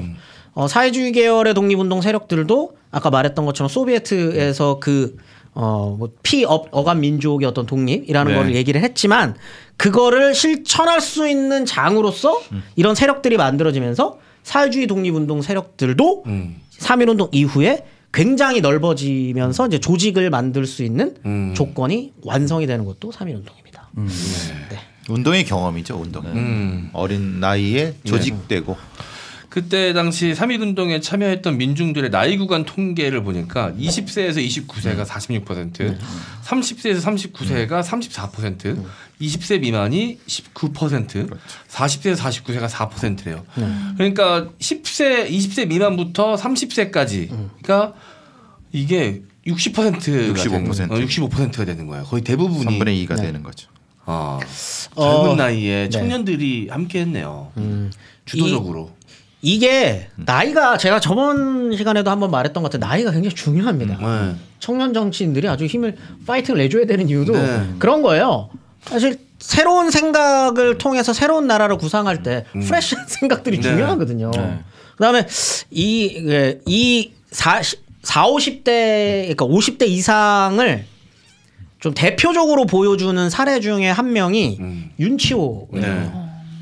어, 사회주의 계열의 독립운동 세력들도 아까 말했던 것처럼 소비에트에서 그 어, 뭐 피업 어감 민족의 어떤 독립이라는 네. 걸 얘기를 했지만 그거를 실천할 수 있는 장으로서 음. 이런 세력들이 만들어지면서 사회주의 독립운동 세력들도 음. 삼일운동 이후에 굉장히 넓어지면서 이제 조직을 만들 수 있는 음. 조건이 완성이 되는 것도 삼일운동입니다. 음. 네. 네. 운동의 경험이죠, 운동. 음. 어린 나이에 조직되고. 네. 그때 당시 삼일운동에 참여했던 민중들의 나이 구간 통계를 보니까 이십 세에서 이십구 세가 사십육 퍼센트, 삼십 세에서 삼십구 세가 삼십사 퍼센트, 이십 세 미만이 십구 퍼센트, 사십 세에서 사십구 세가 사 퍼센트래요. 그러니까 십 세, 이십 세 미만부터 삼십 세까지가 이게 육십 퍼센트가 육십오 퍼센트. 되는, 어, 육십오 퍼센트가 되는 거예요. 거의 대부분이 삼분의 이가 네. 되는 거죠. 아, 어, 젊은 나이에 네. 청년들이 함께했네요. 음. 주도적으로. 이, 이게 나이가 제가 저번 시간에도 한번 말했던 것 같아요. 나이가 굉장히 중요합니다. 네. 청년 정치인들이 아주 힘을 파이팅을 내줘야 되는 이유도 네. 그런 거예요. 사실 새로운 생각을 통해서 새로운 나라를 구상할 때 음. 프레시한 생각들이 네. 중요하거든요. 네. 그다음에 이 이 사, 오십 대 그러니까 오십 대 이상을 좀 대표적으로 보여주는 사례 중에 한 명이 음. 윤치호예요. 네.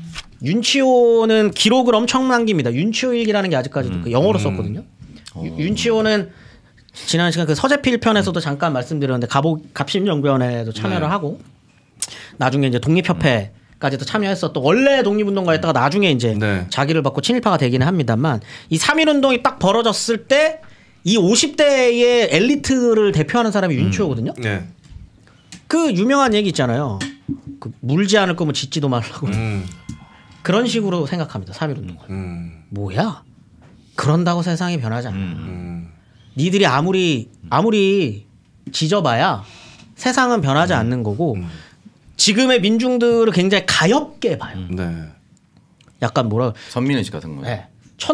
윤치호는 기록을 엄청 남깁니다. 윤치호 일기라는 게 아직까지도 음. 그 영어로 썼거든요. 음. 윤치호는 지난 시간 그 서재필 편에서도 잠깐 말씀드렸는데 갑오, 갑신정변에도 참여를 네. 하고 나중에 이제 독립협회까지도 참여했었던 원래 독립운동가였다가 나중에 이제 네. 자기를 받고 친일파가 되기는 합니다만 이 삼일운동이 딱 벌어졌을 때 이 오십 대의 엘리트를 대표하는 사람이 음. 윤치호거든요. 네. 그 유명한 얘기 있잖아요. 그 물지 않을 거면 짓지도 말라고. 음. 그런 식으로 생각합니다. 삼일운동은. 음. 뭐야? 그런다고 세상이 변하지 않아. 음. 니들이 아무리 아무리 지져봐야 세상은 변하지 음. 않는 거고 음. 지금의 민중들을 굉장히 가엽게 봐요. 음. 네. 약간 뭐라 선민의식 같은 거예요. 네.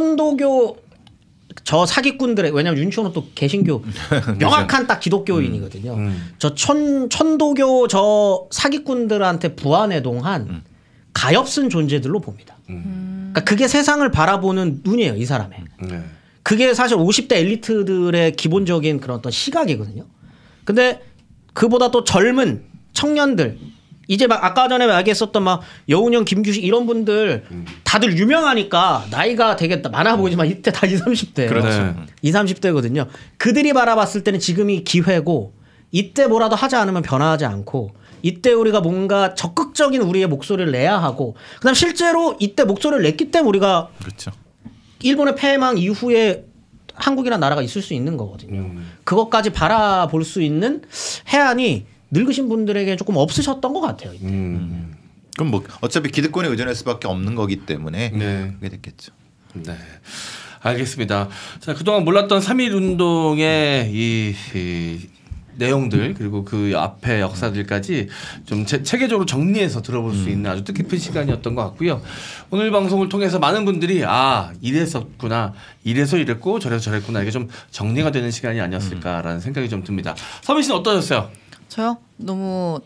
천도교 저 사기꾼들의 왜냐면 윤치호는 또 개신교 명확한 딱 기독교인이거든요. 음. 음. 저 천 천도교 저 사기꾼들한테 부안해동한 음. 가엾은 존재들로 봅니다. 음. 그러니까 그게 세상을 바라보는 눈이에요, 이 사람의. 네. 그게 사실 오십 대 엘리트들의 기본적인 그런 어떤 시각이거든요. 근데 그보다 또 젊은 청년들 이제 막 아까 전에 얘기했었던 막 여운형, 김규식 이런 분들 다들 유명하니까 나이가 되게 많아 보이지만 이때 다 이십, 삼십 대예요. 그렇죠. 이십, 삼십 대거든요. 그들이 바라봤을 때는 지금이 기회고 이때 뭐라도 하지 않으면 변화하지 않고 이때 우리가 뭔가 적극적인 우리의 목소리를 내야 하고 그다음 실제로 이때 목소리를 냈기 때문에 우리가 그렇죠. 일본의 폐해망 이후에 한국이라는 나라가 있을 수 있는 거거든요. 음. 그것까지 바라볼 수 있는 해안이 늙으신 분들에게 조금 없으셨던 것 같아요. 이때. 음. 그럼 뭐 어차피 기득권에 의존할 수밖에 없는 거기 때문에 네. 그게 됐겠죠. 네, 알겠습니다. 자, 그동안 몰랐던 삼일운동의 이, 이 내용들 그리고 그 앞에 역사들까지 좀 체, 체계적으로 정리해서 들어볼 수 있는 아주 뜻깊은 시간이었던 것 같고요. 오늘 방송을 통해서 많은 분들이 아 이랬었구나, 이래서 이랬고 저래서 저랬구나 이게 좀 정리가 되는 시간이 아니었을까라는 생각이 좀 듭니다. 서민 씨는 어떠셨어요? 저요? 너무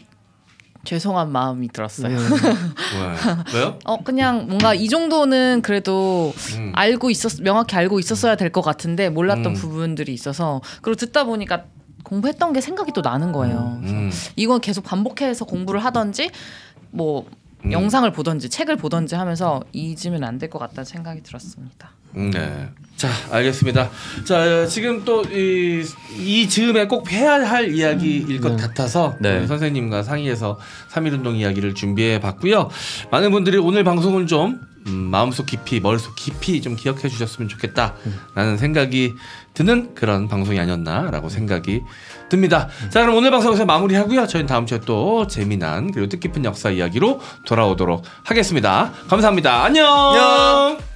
죄송한 마음이 들었어요. 음. 왜요? 어 그냥 뭔가 이 정도는 그래도 음. 알고 있었 명확히 알고 있었어야 될 것 같은데 몰랐던 음. 부분들이 있어서 그리고 듣다 보니까 공부했던 게 생각이 또 나는 거예요. 음. 이건 계속 반복해서 공부를 하든지 뭐 음. 영상을 보든지 책을 보든지 하면서 잊으면 안 될 것 같다는 생각이 들었습니다. 음, 네. 자, 알겠습니다. 자, 지금 또 이 이 즈음에 꼭 해야 할 이야기일 것 음. 같아서 네. 우리 선생님과 상의해서 삼일운동 이야기를 준비해 봤고요. 많은 분들이 오늘 방송을 좀 음, 마음속 깊이, 머릿속 깊이 좀 기억해 주셨으면 좋겠다라는 생각이 드는 그런 방송이 아니었나라고 생각이 듭니다. 자, 그럼 오늘 방송에서 마무리하고요. 저희는 다음 주에 또 재미난 그리고 뜻깊은 역사 이야기로 돌아오도록 하겠습니다. 감사합니다. 안녕. 안녕.